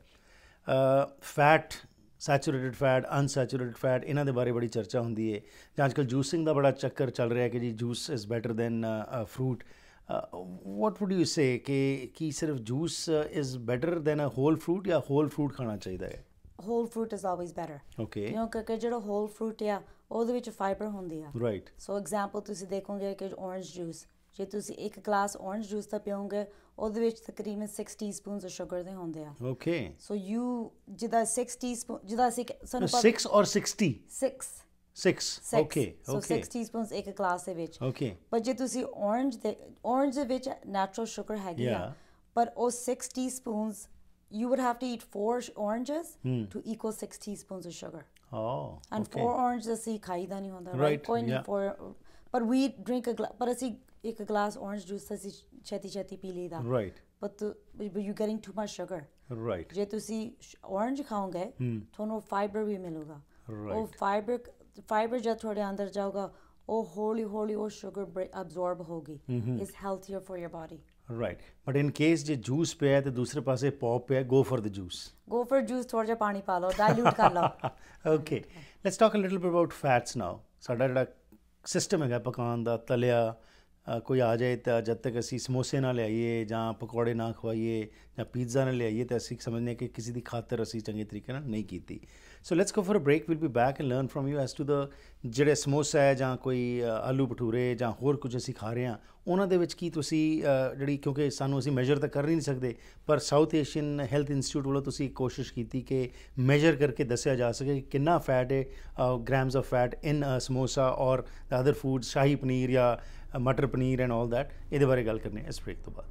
fat, saturated fat, unsaturated fat, ਇਹਨਾਂ ਦੇ ਬਾਰੇ ਬੜੀ ਚਰਚਾ ਹੁੰਦੀ ਹੈ, ਜਾਂ ਅੱਜ ਕੱਲ੍ਹ ਜੂਸਿੰਗ ਦਾ ਬੜਾ ਚੱਕਰ ਚੱਲ ਰਿਹਾ ਕਿ ਜੀ juice is better than fruit. what would you say ਕਿ ਕੀ ਸਿਰਫ juice is better than a whole fruit ਜਾਂ whole fruit ਖਾਣਾ ਚਾਹੀਦਾ ਹੈ? whole fruit is always better. Okay. ਕਿਉਂਕਿ ਜਿਹੜਾ whole fruit ਆ ਉਹਦੇ ਵਿੱਚ ਫਾਈਬਰ ਹੁੰਦੀ ਆ। ਰਾਈਟ। ਸੋ ਐਗਜ਼ਾਮਪਲ ਤੁਸੀਂ ਦੇਖੋਗੇ ਕਿ orange juice, ਜੇ ਤੁਸੀਂ ਇੱਕ ਗਲਾਸ orange juice ਦਾ ਪੀਓਗੇ ਉਹਦੇ ਵਿੱਚ ਤਕਰੀਬਨ ਸਿਕਸ ਟੀਸਪੂਨਸ ਸ਼ੂਗਰ ਦੇ ਹੁੰਦੇ ਆ। ਓਕੇ, ਸੋ ਯੂ ਜਿੱਦਾਂ ਸਿਕਸ ਟੀਸਪੂਨ ਜਿੱਦਾਂ ਅਸੀਂ ਸਾਨੂੰ six or sixty six Six. Six. Okay. So okay. six teaspoons ਇੱਕ ਗਲਾਸ ਦੇ ਵਿੱਚ। Okay. ਪਰ ਜੇ ਤੁਸੀਂ orange ਦੇ orange ਦੇ ਵਿੱਚ natural sugar ਹੈਗੀ ਆ, ਪਰ ਉਹ six teaspoons you would have to eat four oranges hmm. to equal six teaspoons of sugar. Oh. And okay. four oranges ਅਸੀਂ ਖਾਈਦਾ ਨਹੀਂ ਹੁੰਦਾ, right? ਕੋਈ ਨਹੀਂ four, but we drink a glass, ਪਰ ਅਸੀਂ ਇੱਕ ਗਲਾਸ orange juice ਅਸੀਂ ਛੇਤੀ ਛੇਤੀ ਪੀ ਲਈਦਾ right but you're getting too much sugar right ਜੇ ਤੁਸੀਂ orange ਖਾਓਗੇ ਤੁਹਾਨੂੰ fiber ਵੀ ਮਿਲੂਗਾ ਉਹ fiber fiber ਜਦ ਤੁਹਾਡੇ ਅੰਦਰ ਜਾਊਗਾ ਉਹ ਹੌਲੀ ਹੌਲੀ ਉਹ sugar absorb ਹੋਗੀ is healthier for your body right but in case ਜੇ ਜੂਸ ਪਿਆ ਤੇ ਦੂਸਰੇ ਪਾਸੇ ਪੌਪ ਪਿਆ go for the juice go for juice ਥੋੜਾ ਜਿਹਾ ਪਾਣੀ ਪਾ ਲਓ dilute ਕਰ ਲਓ okay let's talk a little bit about fats now ਸਾਡਾ ਜਿਹੜਾ ਸਿਸਟਮ ਹੈਗਾ ਪਕਾਉਣ ਦਾ ਤਲਿਆ ਕੋਈ ਆ ਜਾਏ ਤਾਂ ਜਦ ਤੱਕ ਅਸੀਂ ਸਮੋਸੇ ਨਾ ਲਿਆਈਏ ਜਾਂ ਪਕੌੜੇ ਨਾ ਖਵਾਈਏ ਜਾਂ ਪੀਜ਼ਾ ਨਾ ਲਿਆਈਏ ਤਾਂ ਅਸੀਂ ਸਮਝਦੇ ਕਿ ਕਿਸੇ ਦੀ ਖਾਤਰ ਅਸੀਂ ਚੰਗੇ ਤਰੀਕੇ ਨਾਲ ਨਹੀਂ ਕੀਤੀ so let's go for a break will be back and learn from you as to the ਜਿਹੜੇ ਸਮੋਸਾ ਹੈ ਜਾਂ ਕੋਈ ਆਲੂ ਭਟੂਰੇ ਜਾਂ ਹੋਰ ਕੁਝ ਅਸੀਂ ਖਾ ਰਹੇ ਹਾਂ ਉਹਨਾਂ ਦੇ ਵਿੱਚ ਕੀ ਤੁਸੀਂ ਜਿਹੜੀ ਕਿਉਂਕਿ ਸਾਨੂੰ ਅਸੀਂ ਮੈਜਰ ਤਾਂ ਕਰ ਨਹੀਂ ਸਕਦੇ ਪਰ ਸਾਊਥ ਏਸ਼ੀਅਨ ਹੈਲਥ ਇੰਸਟੀਚਿਊਟ ਵੱਲੋਂ ਤੁਸੀਂ ਕੋਸ਼ਿਸ਼ ਕੀਤੀ ਕਿ ਮੈਜਰ ਕਰਕੇ ਦੱਸਿਆ ਜਾ ਸਕੇ ਕਿ ਕਿੰਨਾ ਫੈਟ ਹੈ grams of fat in samosa or the other food shahi paneer ਜਾਂ matar paneer and all that ਇਹਦੇ ਬਾਰੇ ਗੱਲ ਕਰਨੀ ਇਸ ਬ੍ਰੇਕ ਤੋਂ ਬਾਅਦ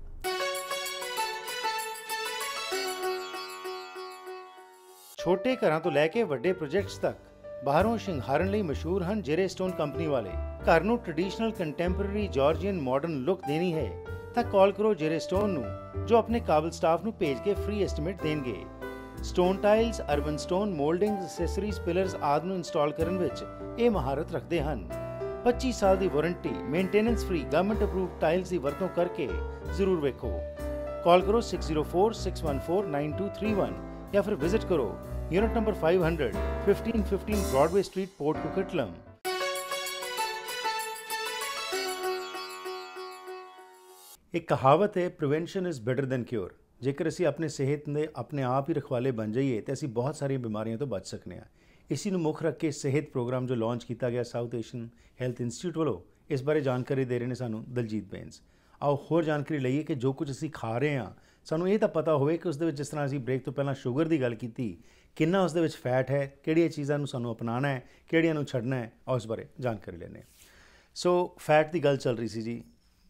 ਛੋਟੇ ਘਰਾਂ ਤੋਂ ਲੈ ਕੇ ਵੱਡੇ ਪ੍ਰੋਜੈਕਟਸ ਤੱਕ ਬਾਹਰੋਂ ਸ਼ਿੰਗਾਰਨ ਲਈ ਮਸ਼ਹੂਰ ਹਨ ਜੇਰੇ ਸਟੋਨ ਕੰਪਨੀ ਵਾਲੇ ਘਰ ਨੂੰ traditional contemporary Georgian modern look ਦੇਣੀ ਹੈ ਤਾਂ ਕਾਲ ਕਰੋ ਜੇਰੇ ਸਟੋਨ ਨੂੰ ਜੋ ਆਪਣੇ ਕਾਬਲ ਸਟਾਫ ਨੂੰ ਭੇਜ ਕੇ ਫ੍ਰੀ ਐਸਟੀਮੇਟ ਦੇਣਗੇ stone tiles urban stone mouldings accessories pillars ਆਦਿ ਨੂੰ ਇੰਸਟਾਲ ਕਰਨ ਵਿੱਚ ਇਹ ਮਹਾਰਤ ਰੱਖਦੇ ਹਨ ਪੱਚੀ ਸਾਲ ਦੀ warranty maintenance free government approved tiles ਦੀ ਵਰਤੋਂ ਕਰਕੇ ਜ਼ਰੂਰ ਵੇਖੋ ਕਾਲ ਕਰੋ six zero four six one four nine two three one ਜਾਂ ਫਿਰ ਵਿਜ਼ਿਟ ਕਰੋ unit number five hundred fifteen fifteen Broadway Street Port Coquitlam ਇੱਕ ਕਹਾਵਤ ਹੈ prevention is better than cure ਜੇਕਰ ਅਸੀਂ ਆਪਣੇ ਸਿਹਤ ਦੇ ਆਪਣੇ ਆਪ ਹੀ ਰਖਵਾਲੇ ਬਣ ਜਾਈਏ ਤਾਂ ਅਸੀਂ ਬਹੁਤ ਸਾਰੀਆਂ ਬਿਮਾਰੀਆਂ ਤੋਂ ਬਚ ਸਕਦੇ ਹਾਂ ਇਸੀ ਨੂੰ ਮੁੱਖ ਰੱਖ ਕੇ ਸਿਹਤ ਪ੍ਰੋਗਰਾਮ ਜੋ ਲਾਂਚ ਕੀਤਾ ਗਿਆ ਸਾਊਥ ਏਸ਼ੀਅਨ ਹੈਲਥ ਇੰਸਟੀਚਿਊਟ ਵੱਲੋਂ ਇਸ ਬਾਰੇ ਜਾਣਕਾਰੀ ਦੇ ਰਹੇ ਨੇ ਸਾਨੂੰ ਦਲਜੀਤ ਬੇਂਸ ਆਓ ਹੋਰ ਜਾਣਕਾਰੀ ਲਈਏ ਕਿ ਜੋ ਕੁਝ ਅਸੀਂ ਖਾ ਰਹੇ ਹਾਂ ਸਾਨੂੰ ਇਹ ਤਾਂ ਪਤਾ ਹੋਵੇ ਕਿ ਉਸ ਦੇ ਵਿੱਚ ਜਿਸ ਤਰ੍ਹਾਂ ਅਸੀਂ ਬ੍ਰੇਕ ਤੋਂ ਪਹਿਲਾਂ ਸ਼ੂਗਰ ਦੀ ਗੱਲ ਕੀਤੀ ਕਿੰਨਾ ਉਸ ਦੇ ਵਿੱਚ ਫੈਟ ਹੈ ਕਿਹੜੀਆਂ ਚੀਜ਼ਾਂ ਨੂੰ ਸਾਨੂੰ ਅਪਣਾਉਣਾ ਹੈ ਕਿਹੜੀਆਂ ਨੂੰ ਛੱਡਣਾ ਹੈ ਉਸ ਬਾਰੇ ਜਾਣਕਾਰੀ ਲੈਂਦੇ ਹਾਂ ਸੋ ਫੈਟ ਦੀ ਗੱਲ ਚੱਲ ਰਹੀ ਸੀ ਜੀ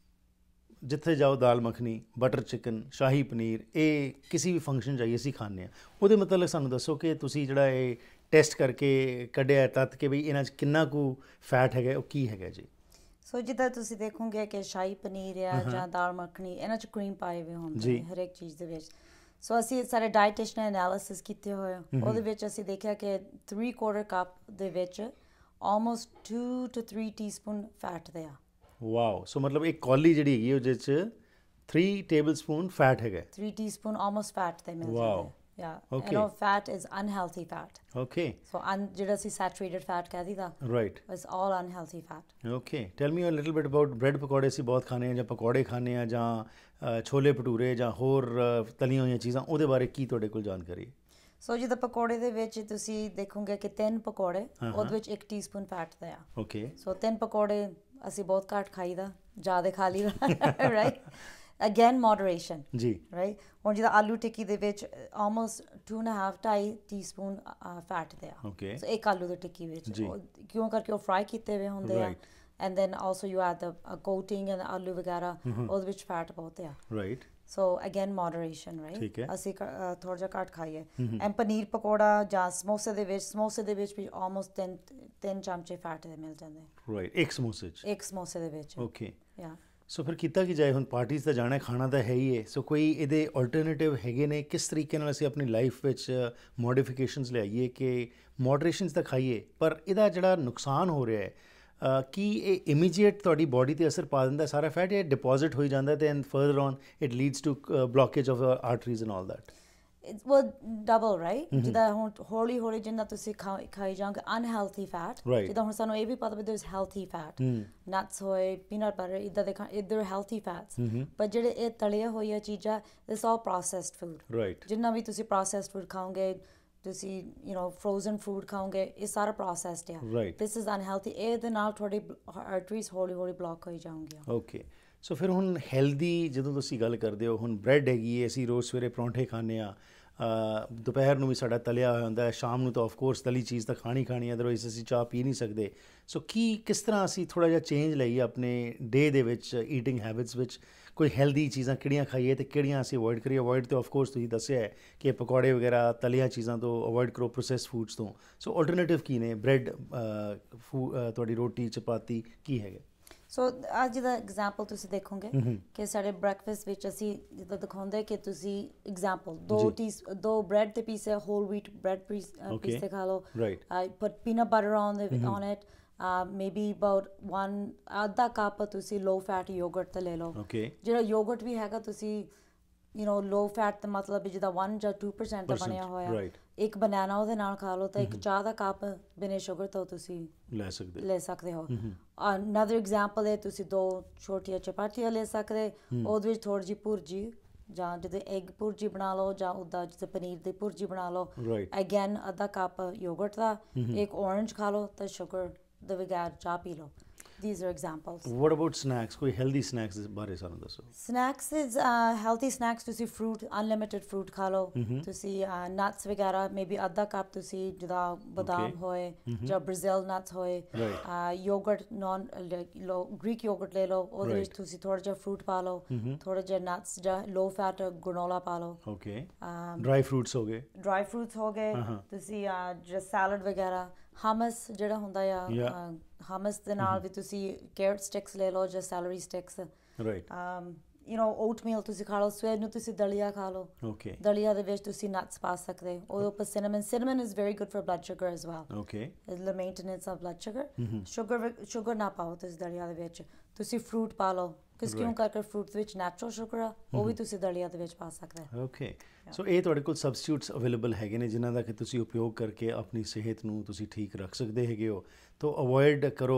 ਜਿੱਥੇ ਜਾਓ ਦਾਲ ਮੱਖਣੀ ਬਟਰ ਚਿਕਨ ਸ਼ਾਹੀ ਪਨੀਰ ਇਹ ਕਿਸੇ ਵੀ ਫੰਕਸ਼ਨ ਜਾਈਏ ਅਸੀਂ ਖਾਂਦੇ ਹਾਂ ਉਹਦੇ ਮਤਲਬ ਸਾਨੂੰ ਦੱਸੋ ਕਿ ਤੁਸੀਂ ਜਿਹੜਾ ਇਹ ਟੈਸਟ ਕਰਕੇ ਕੱਢਿਆ ਤੱਤ ਕਿ ਬਈ ਇਹਨਾਂ 'ਚ ਕਿੰਨਾ ਕੁ ਫੈਟ ਹੈਗਾ ਉਹ ਕੀ ਹੈਗਾ ਜੀ ਸੋ ਜਿੱਦਾਂ ਤੁਸੀਂ ਦੇਖੋਗੇ ਕਿ ਸ਼ਾਹੀ ਪਨੀਰ ਆ ਜਾਂ ਦਾਲ ਮੱਖਣੀ ਇਹਨਾਂ 'ਚ ਕਰੀਮ ਪਾਏ ਹੋਏ ਹੁੰਦੇ ਹਰੇਕ ਚੀਜ਼ ਦੇ ਵਿੱਚ ਸੋ ਅਸੀਂ ਸਾਰੇ ਡਾਈਟੀਸ਼ੀਅਨ ਐਨਾਲਿਸਿਸ ਕੀਤੇ ਹੋਏ ਉਹਦੇ ਵਿੱਚ ਅਸੀਂ ਦੇਖਿਆ ਕਿ three quarter ਕੱਪ ਦੇ ਵਿੱਚ almost two to three teaspoon fat ਦੇ ਆ ਵਾਓ ਸੋ ਮਤਲਬ ਇੱਕ ਕੌਲੀ ਜਿਹੜੀ ਹੈਗੀ ਉਹਦੇ 'ਚ three ਟੇਬਲ ਸਪੂਨ ਫੈਟ ਹੈਗਾ three ਟੀਸਪੂਨ ਆਲਮੋਸਟ ਫੈਟ ਤੇ ਮਿਲ wow Yeah, okay. and all fat is unhealthy fat. Okay. So, un, ਜਿਹੜਾ ਅਸੀਂ saturated fat ਕਹਿ ਦੀਦਾ. Right. It's all unhealthy fat. Okay. Tell me a little bit about bread ਪਕੌੜੇ ਅਸੀਂ ਬਹੁਤ ਖਾਣੇ ਆ ਜਾਂ ਪਕੌੜੇ ਖਾਣੇ ਆ ਜਾਂ ਛੋਲੇ ਭਟੂਰੇ ਜਾਂ ਹੋਰ ਤਲੀਆਂ ਹੋਈਆਂ ਚੀਜ਼ਾਂ ਉਹਦੇ ਬਾਰੇ ਕੀ ਤੁਹਾਡੇ ਕੋਲ ਜਾਣਕਾਰੀ ਸੋ ਜਿੱਦਾਂ ਪਕੌੜੇ ਦੇ ਵਿੱਚ ਤੁਸੀਂ ਦੇਖੋਗੇ ਕਿ ਤਿੰਨ ਪਕੌੜੇ ਉਹਦੇ ਵਿੱਚ ਇੱਕ ਟੀਸਪੂਨ ਫੈਟ ਦਾ ਆ ਓਕੇ ਸੋ ਤਿੰਨ ਪਕੌੜੇ ਅਸੀਂ ਬਹੁਤ ਘੱਟ ਖਾਈਦਾ ਜ਼ਿਆਦਾ ਖਾ ਲਈਦਾ ਰਾਈਟ ਅਗੇਨ ਮੋਡਰੇਸ਼ਨ ਜੀ ਰਾਈਟ ਹੁਣ ਜਿੱਦਾਂ ਆਲੂ ਟਿੱਕੀ ਦੇ ਵਿੱਚ ਆਲਮੋਸਟ ਟੂ ਐਂਡ ਹਾਫ ਢਾਈ ਟੀਸਪੂਨ ਫੈਟ ਦੇ ਆ ਓਕੇ ਸੋ ਇੱਕ ਆਲੂ ਦੀ ਟਿੱਕੀ ਵਿੱਚ ਕਿਉਂ ਕਰਕੇ ਉਹ ਫਰਾਈ ਕੀਤੇ ਹੋਏ ਹੁੰਦੇ ਆ and then also you add the coating and ਆਲੂ ਵਗੈਰਾ ਉਹਦੇ ਵਿੱਚ ਫੈਟ ਬਹੁਤ ਆ right so again moderation right ਅਸੀਂ ਥੋੜ੍ਹਾ ਜਿਹਾ ਘੱਟ ਖਾਈਏ ਐਂਡ ਪਨੀਰ ਪਕੌੜਾ ਜਾਂ ਸਮੋਸੇ ਦੇ ਵਿੱਚ ਸਮੋਸੇ ਦੇ ਵਿੱਚ ਵੀ ਆਲਮੋਸਟ ਤਿੰਨ ਤਿੰਨ ਚਮਚੇ ਫੈਟ ਦੇ ਮਿਲ ਜਾਂਦੇ ਰਾਈਟ ਇੱਕ ਸਮੋਸੇ 'ਚ ਇੱਕ ਸਮੋਸੇ ਦੇ ਵਿੱਚ ਓਕੇ ਯਾ ਸੋ ਫਿਰ ਕੀਤਾ ਕੀ ਜਾਏ ਹੁਣ ਪਾਰਟੀਜ਼ ਤਾਂ ਜਾਣਾ ਖਾਣਾ ਤਾਂ ਹੈ ਹੀ ਹੈ ਸੋ ਕੋਈ ਇਹਦੇ ਆਲਟਰਨੇਟਿਵ ਹੈਗੇ ਨੇ ਕਿਸ ਤਰੀਕੇ ਨਾਲ ਅਸੀਂ ਆਪਣੀ ਲਾਈਫ ਵਿੱਚ ਮੋਡੀਫਿਕੇਸ਼ਨਸ ਲਿਆਈਏ ਕਿ ਮੋਡਰੇਸ਼ਨਸ ਤਾਂ ਖਾਈਏ ਪਰ ਇਹਦਾ ਜਿਹੜਾ ਨੁਕਸਾਨ ਹੋ ਰਿਹਾ ਹੈ ਕੀ ਇਹ ਇਮੀਡੀਏਟ ਤੁਹਾਡੀ ਬੋਡੀ 'ਤੇ ਅਸਰ ਪਾ ਦਿੰਦਾ ਸਾਰਾ ਫੈਟ ਜਾਂ ਡਿਪੋਜ਼ਿਟ ਹੋਈ ਜਾਂਦਾ ਅਤੇ and further on it leads to blockage of arteries and all that It was double, right? ਜਿੱਦਾਂ ਹੁਣ ਹੌਲੀ ਹੌਲੀ ਜਿੰਨਾ ਤੁਸੀਂ ਖਾਈ ਜਾਓਗੇ ਅਨਹੈਲਥੀ ਫੈਟ ਜਿੱਦਾਂ ਹੁਣ ਸਾਨੂੰ ਇਹ ਵੀ ਪਤਾ ਵੀ there's healthy fat nuts ਹੋਏ ਪੀਨਟ ਬਟਰ ਇੱਦਾਂ ਦੇ ਇੱਧਰ ਹੈਲਥੀ ਫੈਟਸ ਪਰ ਜਿਹੜੇ ਇਹ ਤਲੀਆਂ ਹੋਈਆਂ ਚੀਜ਼ਾਂ this all processed food right ਜਿੰਨਾ ਵੀ ਤੁਸੀਂ processed food ਖਾਓਗੇ ਤੁਸੀਂ you know frozen food ਖਾਓਗੇ ਇਹ ਸਾਰਾ processed ਆ this is unhealthy ਇਹਦੇ ਨਾਲ ਤੁਹਾਡੀ arteries ਹੌਲੀ ਹੌਲੀ ਬਲੌਕ ਹੋਈ ਜਾਣਗੀਆਂ ਓਕੇ ਸੋ ਫਿਰ ਹੁਣ ਹੈਲਦੀ ਜਦੋਂ ਤੁਸੀਂ ਗੱਲ ਕਰਦੇ ਹੋ ਹੁਣ ਬ੍ਰੈਡ ਹੈਗੀ ਹੈ ਅਸੀਂ ਰੋਜ਼ ਸਵੇਰੇ ਪਰੌਂਠੇ ਖਾਂਦੇ ਹਾਂ ਦੁਪਹਿਰ ਨੂੰ ਵੀ ਸਾਡਾ ਤਲਿਆ ਹੋਇਆ ਹੁੰਦਾ ਹੈ ਸ਼ਾਮ ਨੂੰ ਤਾਂ ਆਫ ਕੋਰਸ ਤਲੀ ਚੀਜ਼ ਤਾਂ ਖਾਣੀ ਖਾਣੀ ਅਦਰਵਾਈਜ਼ ਅਸੀਂ ਚਾਹ ਪੀ ਨਹੀਂ ਸਕਦੇ ਸੋ ਕੀ ਕਿਸ ਤਰ੍ਹਾਂ ਅਸੀਂ ਥੋੜ੍ਹਾ ਜਿਹਾ ਚੇਂਜ ਲਈਏ ਆਪਣੇ ਡੇ ਦੇ ਵਿੱਚ ਈਟਿੰਗ ਹੈਬਿਟਸ ਵਿੱਚ ਕੋਈ ਹੈਲਦੀ ਚੀਜ਼ਾਂ ਕਿਹੜੀਆਂ ਖਾਈਏ ਅਤੇ ਕਿਹੜੀਆਂ ਅਸੀਂ ਅਵੋਇਡ ਕਰੀਏ ਅਵੋਇਡ ਤਾਂ ਆਫ ਕੋਰਸ ਤੁਸੀਂ ਦੱਸਿਆ ਹੈ ਕਿ ਪਕੌੜੇ ਵਗੈਰਾ ਤਲੀਆਂ ਚੀਜ਼ਾਂ ਤੋਂ ਅਵੋਇਡ ਕਰੋ ਪ੍ਰੋਸੈਸ ਫੂਡਸ ਤੋਂ ਸੋ ਆਲਟਰਨੇਟਿਵ ਕੀ ਨੇ ਬ੍ਰੈਡ ਫੂ ਤੁਹਾਡੀ ਰੋਟੀ ਚਪਾਤੀ ਕੀ ਹੈਗੇ ਸੋ ਅੱਜ ਦਾ ਐਗਜ਼ਾਮਪਲ ਤੁਸੀਂ ਦੇਖੋਗੇ ਕਿ ਸਾਡੇ ਬ੍ਰੈਕਫਾਸਟ ਵਿੱਚ ਅਸੀਂ ਜਿੱਦਾਂ ਦਿਖਾਉਂਦੇ ਕਿ ਤੁਸੀਂ ਐਗਜ਼ਾਮਪਲ ਦੋ ਟੀ ਦੋ ਬ੍ਰੈਡ ਦੇ piece whole wheat bread piece piece ਤੇ ਖਾ ਲਓ I put peanut butter on on it maybe about one ਅੱਧਾ ਕੱਪ ਤੁਸੀਂ ਲੋ ਫੈਟ ਯੋਗਰਟ ਤੇ ਲੈ ਲਓ ਜਿਹੜਾ ਯੋਗਰਟ ਵੀ ਹੈਗਾ ਤੁਸੀਂ ਯੂ ਨੋ ਲੋ ਫੈਟ ਦਾ ਮਤਲਬ ਵੀ ਜਿੱਦਾਂ one ਜਾਂ two percent ਦਾ ਬਣਿਆ ਹੋਇਆ ਇੱਕ ਬਨਾਨਾ ਉਹਦੇ ਨਾਲ ਖਾ ਲਓ ਤਾਂ ਇੱਕ ਚਾਹ ਦਾ ਕੱਪ ਬਿਨਾਂ ਸ਼ੂਗਰ ਤੋਂ ਤੁਸੀਂ ਲੈ ਸਕਦੇ ਲੈ ਸਕਦੇ ਹੋ ਅਨਦਰ ਐਗਜ਼ਾਮਪਲ ਹੈ ਤੁਸੀਂ ਦੋ ਛੋਟੀਆਂ ਚਪਾਤੀਆਂ ਲੈ ਸਕਦੇ ਉਹਦੇ ਵਿੱਚ ਥੋੜ੍ਹੀ ਜਿਹੀ ਭੁਰਜੀ ਜਾਂ ਜਿੱਦਾਂ ਐਗ ਭੁਰਜੀ ਬਣਾ ਲਓ ਜਾਂ ਉੱਦਾਂ ਜਿੱਦਾਂ ਪਨੀਰ ਦੀ ਭੁਰਜੀ ਬਣਾ ਲਓ ਅਗੇਨ ਅੱਧਾ ਕੱਪ ਯੋਗਰਟ ਦਾ ਇੱਕ ਔਰੰਜ ਖਾ ਲਓ ਤਾਂ ਸ਼ੂਗਰ ਦੇ ਬਗੈਰ ਚਾਹ ਪੀ ਲਓ These are examples. What about snacks? ਕੋਈ healthy snacks ਦੇ ਬਾਰੇ ਸਾਨੂੰ ਦੱਸੋ. Snacks is uh, healthy snacks. ਤੁਸੀਂ fruit, unlimited fruit ਖਾ ਲਓ. ਤੁਸੀਂ nuts ਵਗੈਰਾ maybe ਅੱਧਾ ਕੱਪ ਤੁਸੀਂ ਜਿੱਦਾਂ ਬਦਾਮ ਹੋਏ ਜਾਂ Brazil nuts ਹੋਏ yogurt non Greek yogurt ਲੈ ਲਓ ਉਹਦੇ ਵਿੱਚ ਤੁਸੀਂ ਥੋੜ੍ਹਾ ਜਿਹਾ fruit ਪਾ ਲਓ ਥੋੜ੍ਹਾ ਜਿਹਾ nuts ਜਾਂ low fat granola ਪਾ ਲਓ. Okay. Dry fruits ਹੋ ਗਏ. Dry fruits ਹੋ ਗਏ. ਤੁਸੀਂ ਜਿਹੜਾ salad ਵਗੈਰਾ hummus ਜਿਹੜਾ ਹੁੰਦਾ ਆ hummus ਦੇ ਨਾਲ ਵੀ ਤੁਸੀਂ carrot sticks ਲੈ ਲਓ ਜਾਂ celery sticks right um you know oatmeal ਤੁਸੀਂ ਖਾ ਲਓ ਸਵੇਰ ਨੂੰ ਤੁਸੀਂ ਦਲੀਆ ਖਾ ਲਓ okay ਦਲੀਆ ਦੇ ਵਿੱਚ ਤੁਸੀਂ nuts ਪਾ ਸਕਦੇ ਉਹਦੇ ਉੱਪਰ cinnamon cinnamon is very good for blood sugar as well okay the maintenance of blood sugar sugar sugar ਨਾ ਪਾਓ ਤੁਸੀਂ ਦਲੀਆ ਦੇ ਵਿੱਚ ਤੁਸੀਂ fruit ਪਾ ਲਓ ਕਿਸ ਕਿਉਂ ਕਰਕੇ fruit ਵਿੱਚ natural sugar ਆ ਉਹ ਵੀ ਤੁਸੀਂ ਦਲੀਆ ਦੇ ਵਿੱਚ ਪਾ ਸਕਦੇ okay ਸੋ ਇਹ ਤੁਹਾਡੇ ਕੋਲ ਸਬਸਟੀਟਿਊਟਸ ਅਵੇਲੇਬਲ ਹੈਗੇ ਨੇ ਜਿਨ੍ਹਾਂ ਦਾ ਕਿ ਤੁਸੀਂ ਉਪਯੋਗ ਕਰਕੇ ਆਪਣੀ ਸਿਹਤ ਨੂੰ ਤੁਸੀਂ ਠੀਕ ਰੱਖ ਸਕਦੇ ਹੈਗੇ ਹੋ ਤਾਂ ਅਵੋਇਡ ਕਰੋ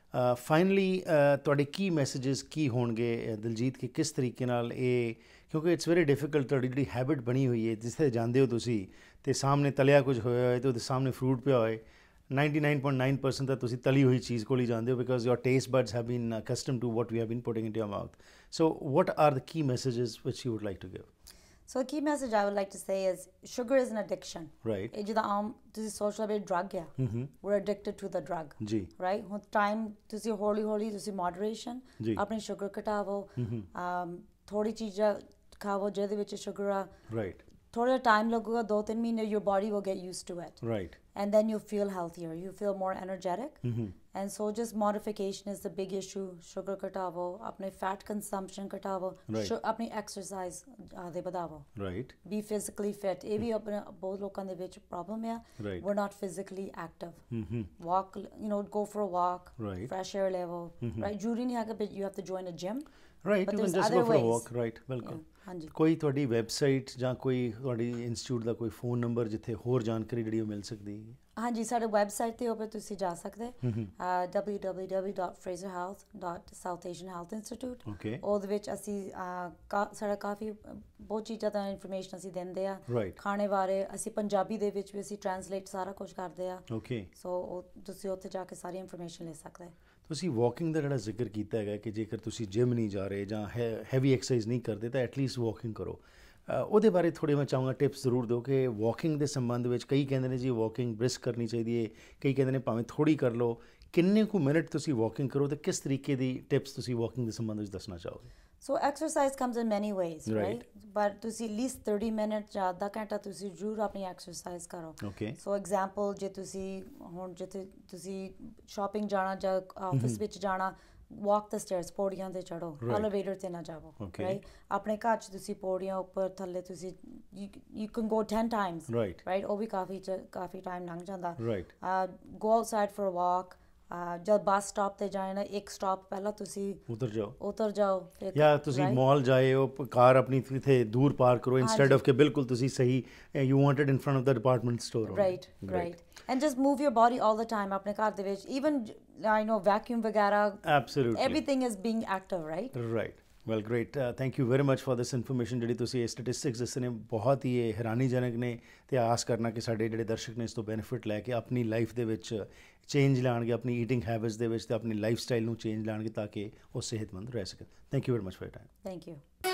ਫਾਈਨਲੀ ਤੁਹਾਡੇ ਕੀ ਮੈਸੇजेस ਕੀ ਹੋਣਗੇ ਦਿਲਜੀਤ ਕਿ ਕਿਸ ਤਰੀਕੇ ਨਾਲ ਇਹ ਕਿਉਂਕਿ ਇਟਸ ਵੈਰੀ ਡਿਫਿਕਲਟ ਤੁਹਾਡੀ ਜਿਹੜੀ ਹੈਬਿਟ ਬਣੀ ਹੋਈ ਹੈ ਜਿੱਥੇ ਜਾਂਦੇ ਹੋ ਤੁਸੀਂ ਅਤੇ ਸਾਹਮਣੇ ਤਲਿਆ ਕੁਝ ਹੋਇਆ ਹੋਏ ਅਤੇ ਉਹਦੇ ਸਾਹਮਣੇ ਫਰੂਟ ਪਿਆ ਹੋਏ ninety-nine point nine percent ਤਾਂ ਤੁਸੀਂ ਤਲੀ ਹੋਈ ਚੀਜ਼ ਕੋਲ ਹੀ ਜਾਂਦੇ ਹੋ because your taste buds have been accustom to what we have been putting in your mouth so what are the key messages which you would like to give So the key message I would like to say is sugar is an addiction. Right. It's the um this is social media drug yeah. Mm-hmm. We're addicted to the drug. Ji. Right. With time to see holy holy to see moderation. Ji. Apni sugar ਘਟਾਵੋ. Um ਥੋੜੀ ਚੀਜ਼ਾਂ ਖਾਵੋ ਜਿਹਦੇ ਵਿੱਚ sugar ਆ. Right. ਥੋੜਾ time ਲੱਗੂਗਾ ਦੋ ਤਿੰਨ ਮਹੀਨੇ your body will get used to it. Right. And then you feel healthier. You feel more energetic. Mm-hmm. And so just modification is the big issue. Sugar ਘਟਾਵੋ ਆਪਣੇ fat consumption ਘਟਾਵੋ ਆਪਣੀ exercise ਦੇ ਵਧਾਵੋ right be physically fit ਇਹ ਵੀ ਆਪਣੇ ਬਹੁਤ ਲੋਕਾਂ ਦੇ ਵਿੱਚ problem ਆ we're not physically active mm-hmm. walk you know go for a walk right fresh air level mm-hmm. right ਜ਼ਰੂਰੀ ਨਹੀਂ ਹੈਗਾ but you have to join a gym right but you can just go for a walk right ਬਿਲਕੁਲ ਹਾਂਜੀ ਕੋਈ ਤੁਹਾਡੀ website ਜਾਂ ਕੋਈ ਤੁਹਾਡੀ ਇੰਸਟੀਚਿਊਟ ਦਾ ਕੋਈ ਫੋਨ ਨੰਬਰ ਜਿੱਥੇ ਹੋਰ ਜਾਣਕਾਰੀ ਜਿਹੜੀ ਉਹ ਮਿਲ ਸਕਦੀ ਹੈ ਹਾਂਜੀ ਸਾਡੇ ਵੈਬਸਾਈਟ 'ਤੇ ਉੱਪਰ ਤੁਸੀਂ ਜਾ ਸਕਦੇ w w w dot fraser health dot south asian health institute okay ਉਹਦੇ ਵਿੱਚ ਅਸੀਂ ਸਾਡਾ ਕਾਫੀ ਬਹੁਤ ਚੀਜ਼ਾਂ ਦਾ ਇਨਫੋਰਮੇਸ਼ਨ ਅਸੀਂ ਦਿੰਦੇ ਆ ਖਾਣੇ ਬਾਰੇ ਅਸੀਂ ਪੰਜਾਬੀ ਦੇ ਵਿੱਚ ਵੀ ਅਸੀਂ ਟ੍ਰਾਂਸਲੇਟ ਸਾਰਾ ਕੁਝ ਕਰਦੇ ਆ ਓਕੇ ਸੋ ਤੁਸੀਂ ਉੱਥੇ ਜਾ ਕੇ ਸਾਰੀ ਇਨਫੋਰਮੇਸ਼ਨ ਲੈ ਸਕਦੇ ਤੁਸੀਂ ਵਾਕਿੰਗ ਦਾ ਜਿਹੜਾ ਜ਼ਿਕਰ ਕੀਤਾ ਹੈਗਾ ਕਿ ਜੇਕਰ ਤੁਸੀਂ ਜਿਮ ਨਹੀਂ ਜਾ ਰਹੇ ਜਾਂ ਹੈਵੀ ਐਕਸਰਸਾਈਜ਼ ਨਹੀਂ ਕਰਦੇ ਤਾਂ ਐਟਲੀਸਟ ਵਾਕਿੰਗ ਕਰੋ ਉਹਦੇ ਬਾਰੇ ਥੋੜ੍ਹੇ ਮੈਂ ਚਾਹਾਂਗਾ ਟਿਪਸ ਜ਼ਰੂਰ ਦਿਓ ਕਿ ਵਾਕਿੰਗ ਦੇ ਸੰਬੰਧ ਵਿੱਚ ਕਈ ਕਹਿੰਦੇ ਨੇ ਜੀ ਵਾਕਿੰਗ ਬ੍ਰਿਸਕ ਕਰਨੀ ਚਾਹੀਦੀ ਹੈ ਕਈ ਕਹਿੰਦੇ ਨੇ ਭਾਵੇਂ ਥੋੜ੍ਹੀ ਕਰ ਲਓ ਕਿੰਨੇ ਕੁ ਮਿੰਟ ਤੁਸੀਂ ਵਾਕਿੰਗ ਕਰੋ ਅਤੇ ਕਿਸ ਤਰੀਕੇ ਦੀ ਟਿਪਸ ਤੁਸੀਂ ਵਾਕਿੰਗ ਦੇ ਸੰਬੰਧ ਵਿੱਚ ਦੱਸਣਾ ਚਾਹੋਗੇ ਸੋ exercise comes in many ways right but ਤੁਸੀਂ ਲੀਸਟ thirty ਮਿੰਟ ਜਾਂ ਅੱਧਾ ਘੰਟਾ ਤੁਸੀਂ ਜ਼ਰੂਰ ਆਪਣੀ ਐਕਸਰਸਾਈਜ਼ ਕਰੋ ਓਕੇ ਸੋ ਐਗਜ਼ਾਮਪਲ ਜੇ ਤੁਸੀਂ ਹੁਣ ਜਿੱਥੇ ਤੁਸੀਂ ਸ਼ਾਪਿੰਗ ਜਾਣਾ ਜਾਂ ਆਫਿਸ ਵਿੱਚ ਜਾਣਾ walk the stairs ਪੌੜੀਆਂ ਤੇ ਚੜੋ elevator ਤੇ ਨਾ ਜਾਵੋ ਰਾਈਟ ਆਪਣੇ ਘਰ 'ਚ ਤੁਸੀਂ ਪੌੜੀਆਂ ਉੱਪਰ ਥੱਲੇ ਤੁਸੀਂ you can go ten times right ਉਹ ਵੀ ਕਾਫੀ ਕਾਫੀ ਟਾਈਮ ਲੰਘ ਜਾਂਦਾ go outside for a walk ਜਦ ਬੱਸ ਸਟਾਪ ਤੇ ਜਾਏ ਨਾ ਇੱਕ ਸਟਾਪ ਪਹਿਲਾਂ ਤੁਸੀਂ ਉਤਰ ਜਾਓ ਉਤਰ ਜਾਓ ਜਾਂ ਤੁਸੀਂ ਮਾਲ ਜਾਏ ਹੋ ਕਾਰ ਆਪਣੀ ਇੱਥੇ ਦੂਰ ਪਾਰ ਕਰੋ ਇੰਸਟੈਡ ਆਫ ਕਿ ਬਿਲਕੁਲ ਤੁਸੀਂ ਸਹੀ you wanted in front of the department store right right and just move your body all the time ਆਪਣੇ ਘਰ ਦੇ ਵਿੱਚ ਈਵਨ ਆਈ ਨੋ ਵੈਕਿਊਮ ਵਗੈਰਾ absolutely everything is being active right right well great thank you very much for this information ਜਿਹੜੀ ਤੁਸੀਂ ਇਹ statistics ਦੱਸੇ ਨੇ ਬਹੁਤ ਹੀ ਇਹ ਹੈਰਾਨੀਜਨਕ ਨੇ ਅਤੇ ਆਸ ਕਰਨਾ ਕਿ ਸਾਡੇ ਜਿਹੜੇ ਦਰਸ਼ਕ ਨੇ ਇਸ ਤੋਂ ਬੈਨੀਫਿਟ ਲੈ ਕੇ ਆਪਣੀ ਲਾਈਫ ਦੇ ਵਿੱਚ ਚੇਂਜ ਲਾਉਣਗੇ ਆਪਣੀ ਈਟਿੰਗ ਹੈਬਿਟਸ ਦੇ ਵਿੱਚ ਅਤੇ ਆਪਣੀ ਲਾਈਫ ਸਟਾਈਲ ਨੂੰ ਚੇਂਜ ਲਾਉਣਗੇ ਤਾਂ ਕਿ ਉਹ ਸਿਹਤਮੰਦ ਰਹਿ ਸਕਣ thank you very much for your time thank you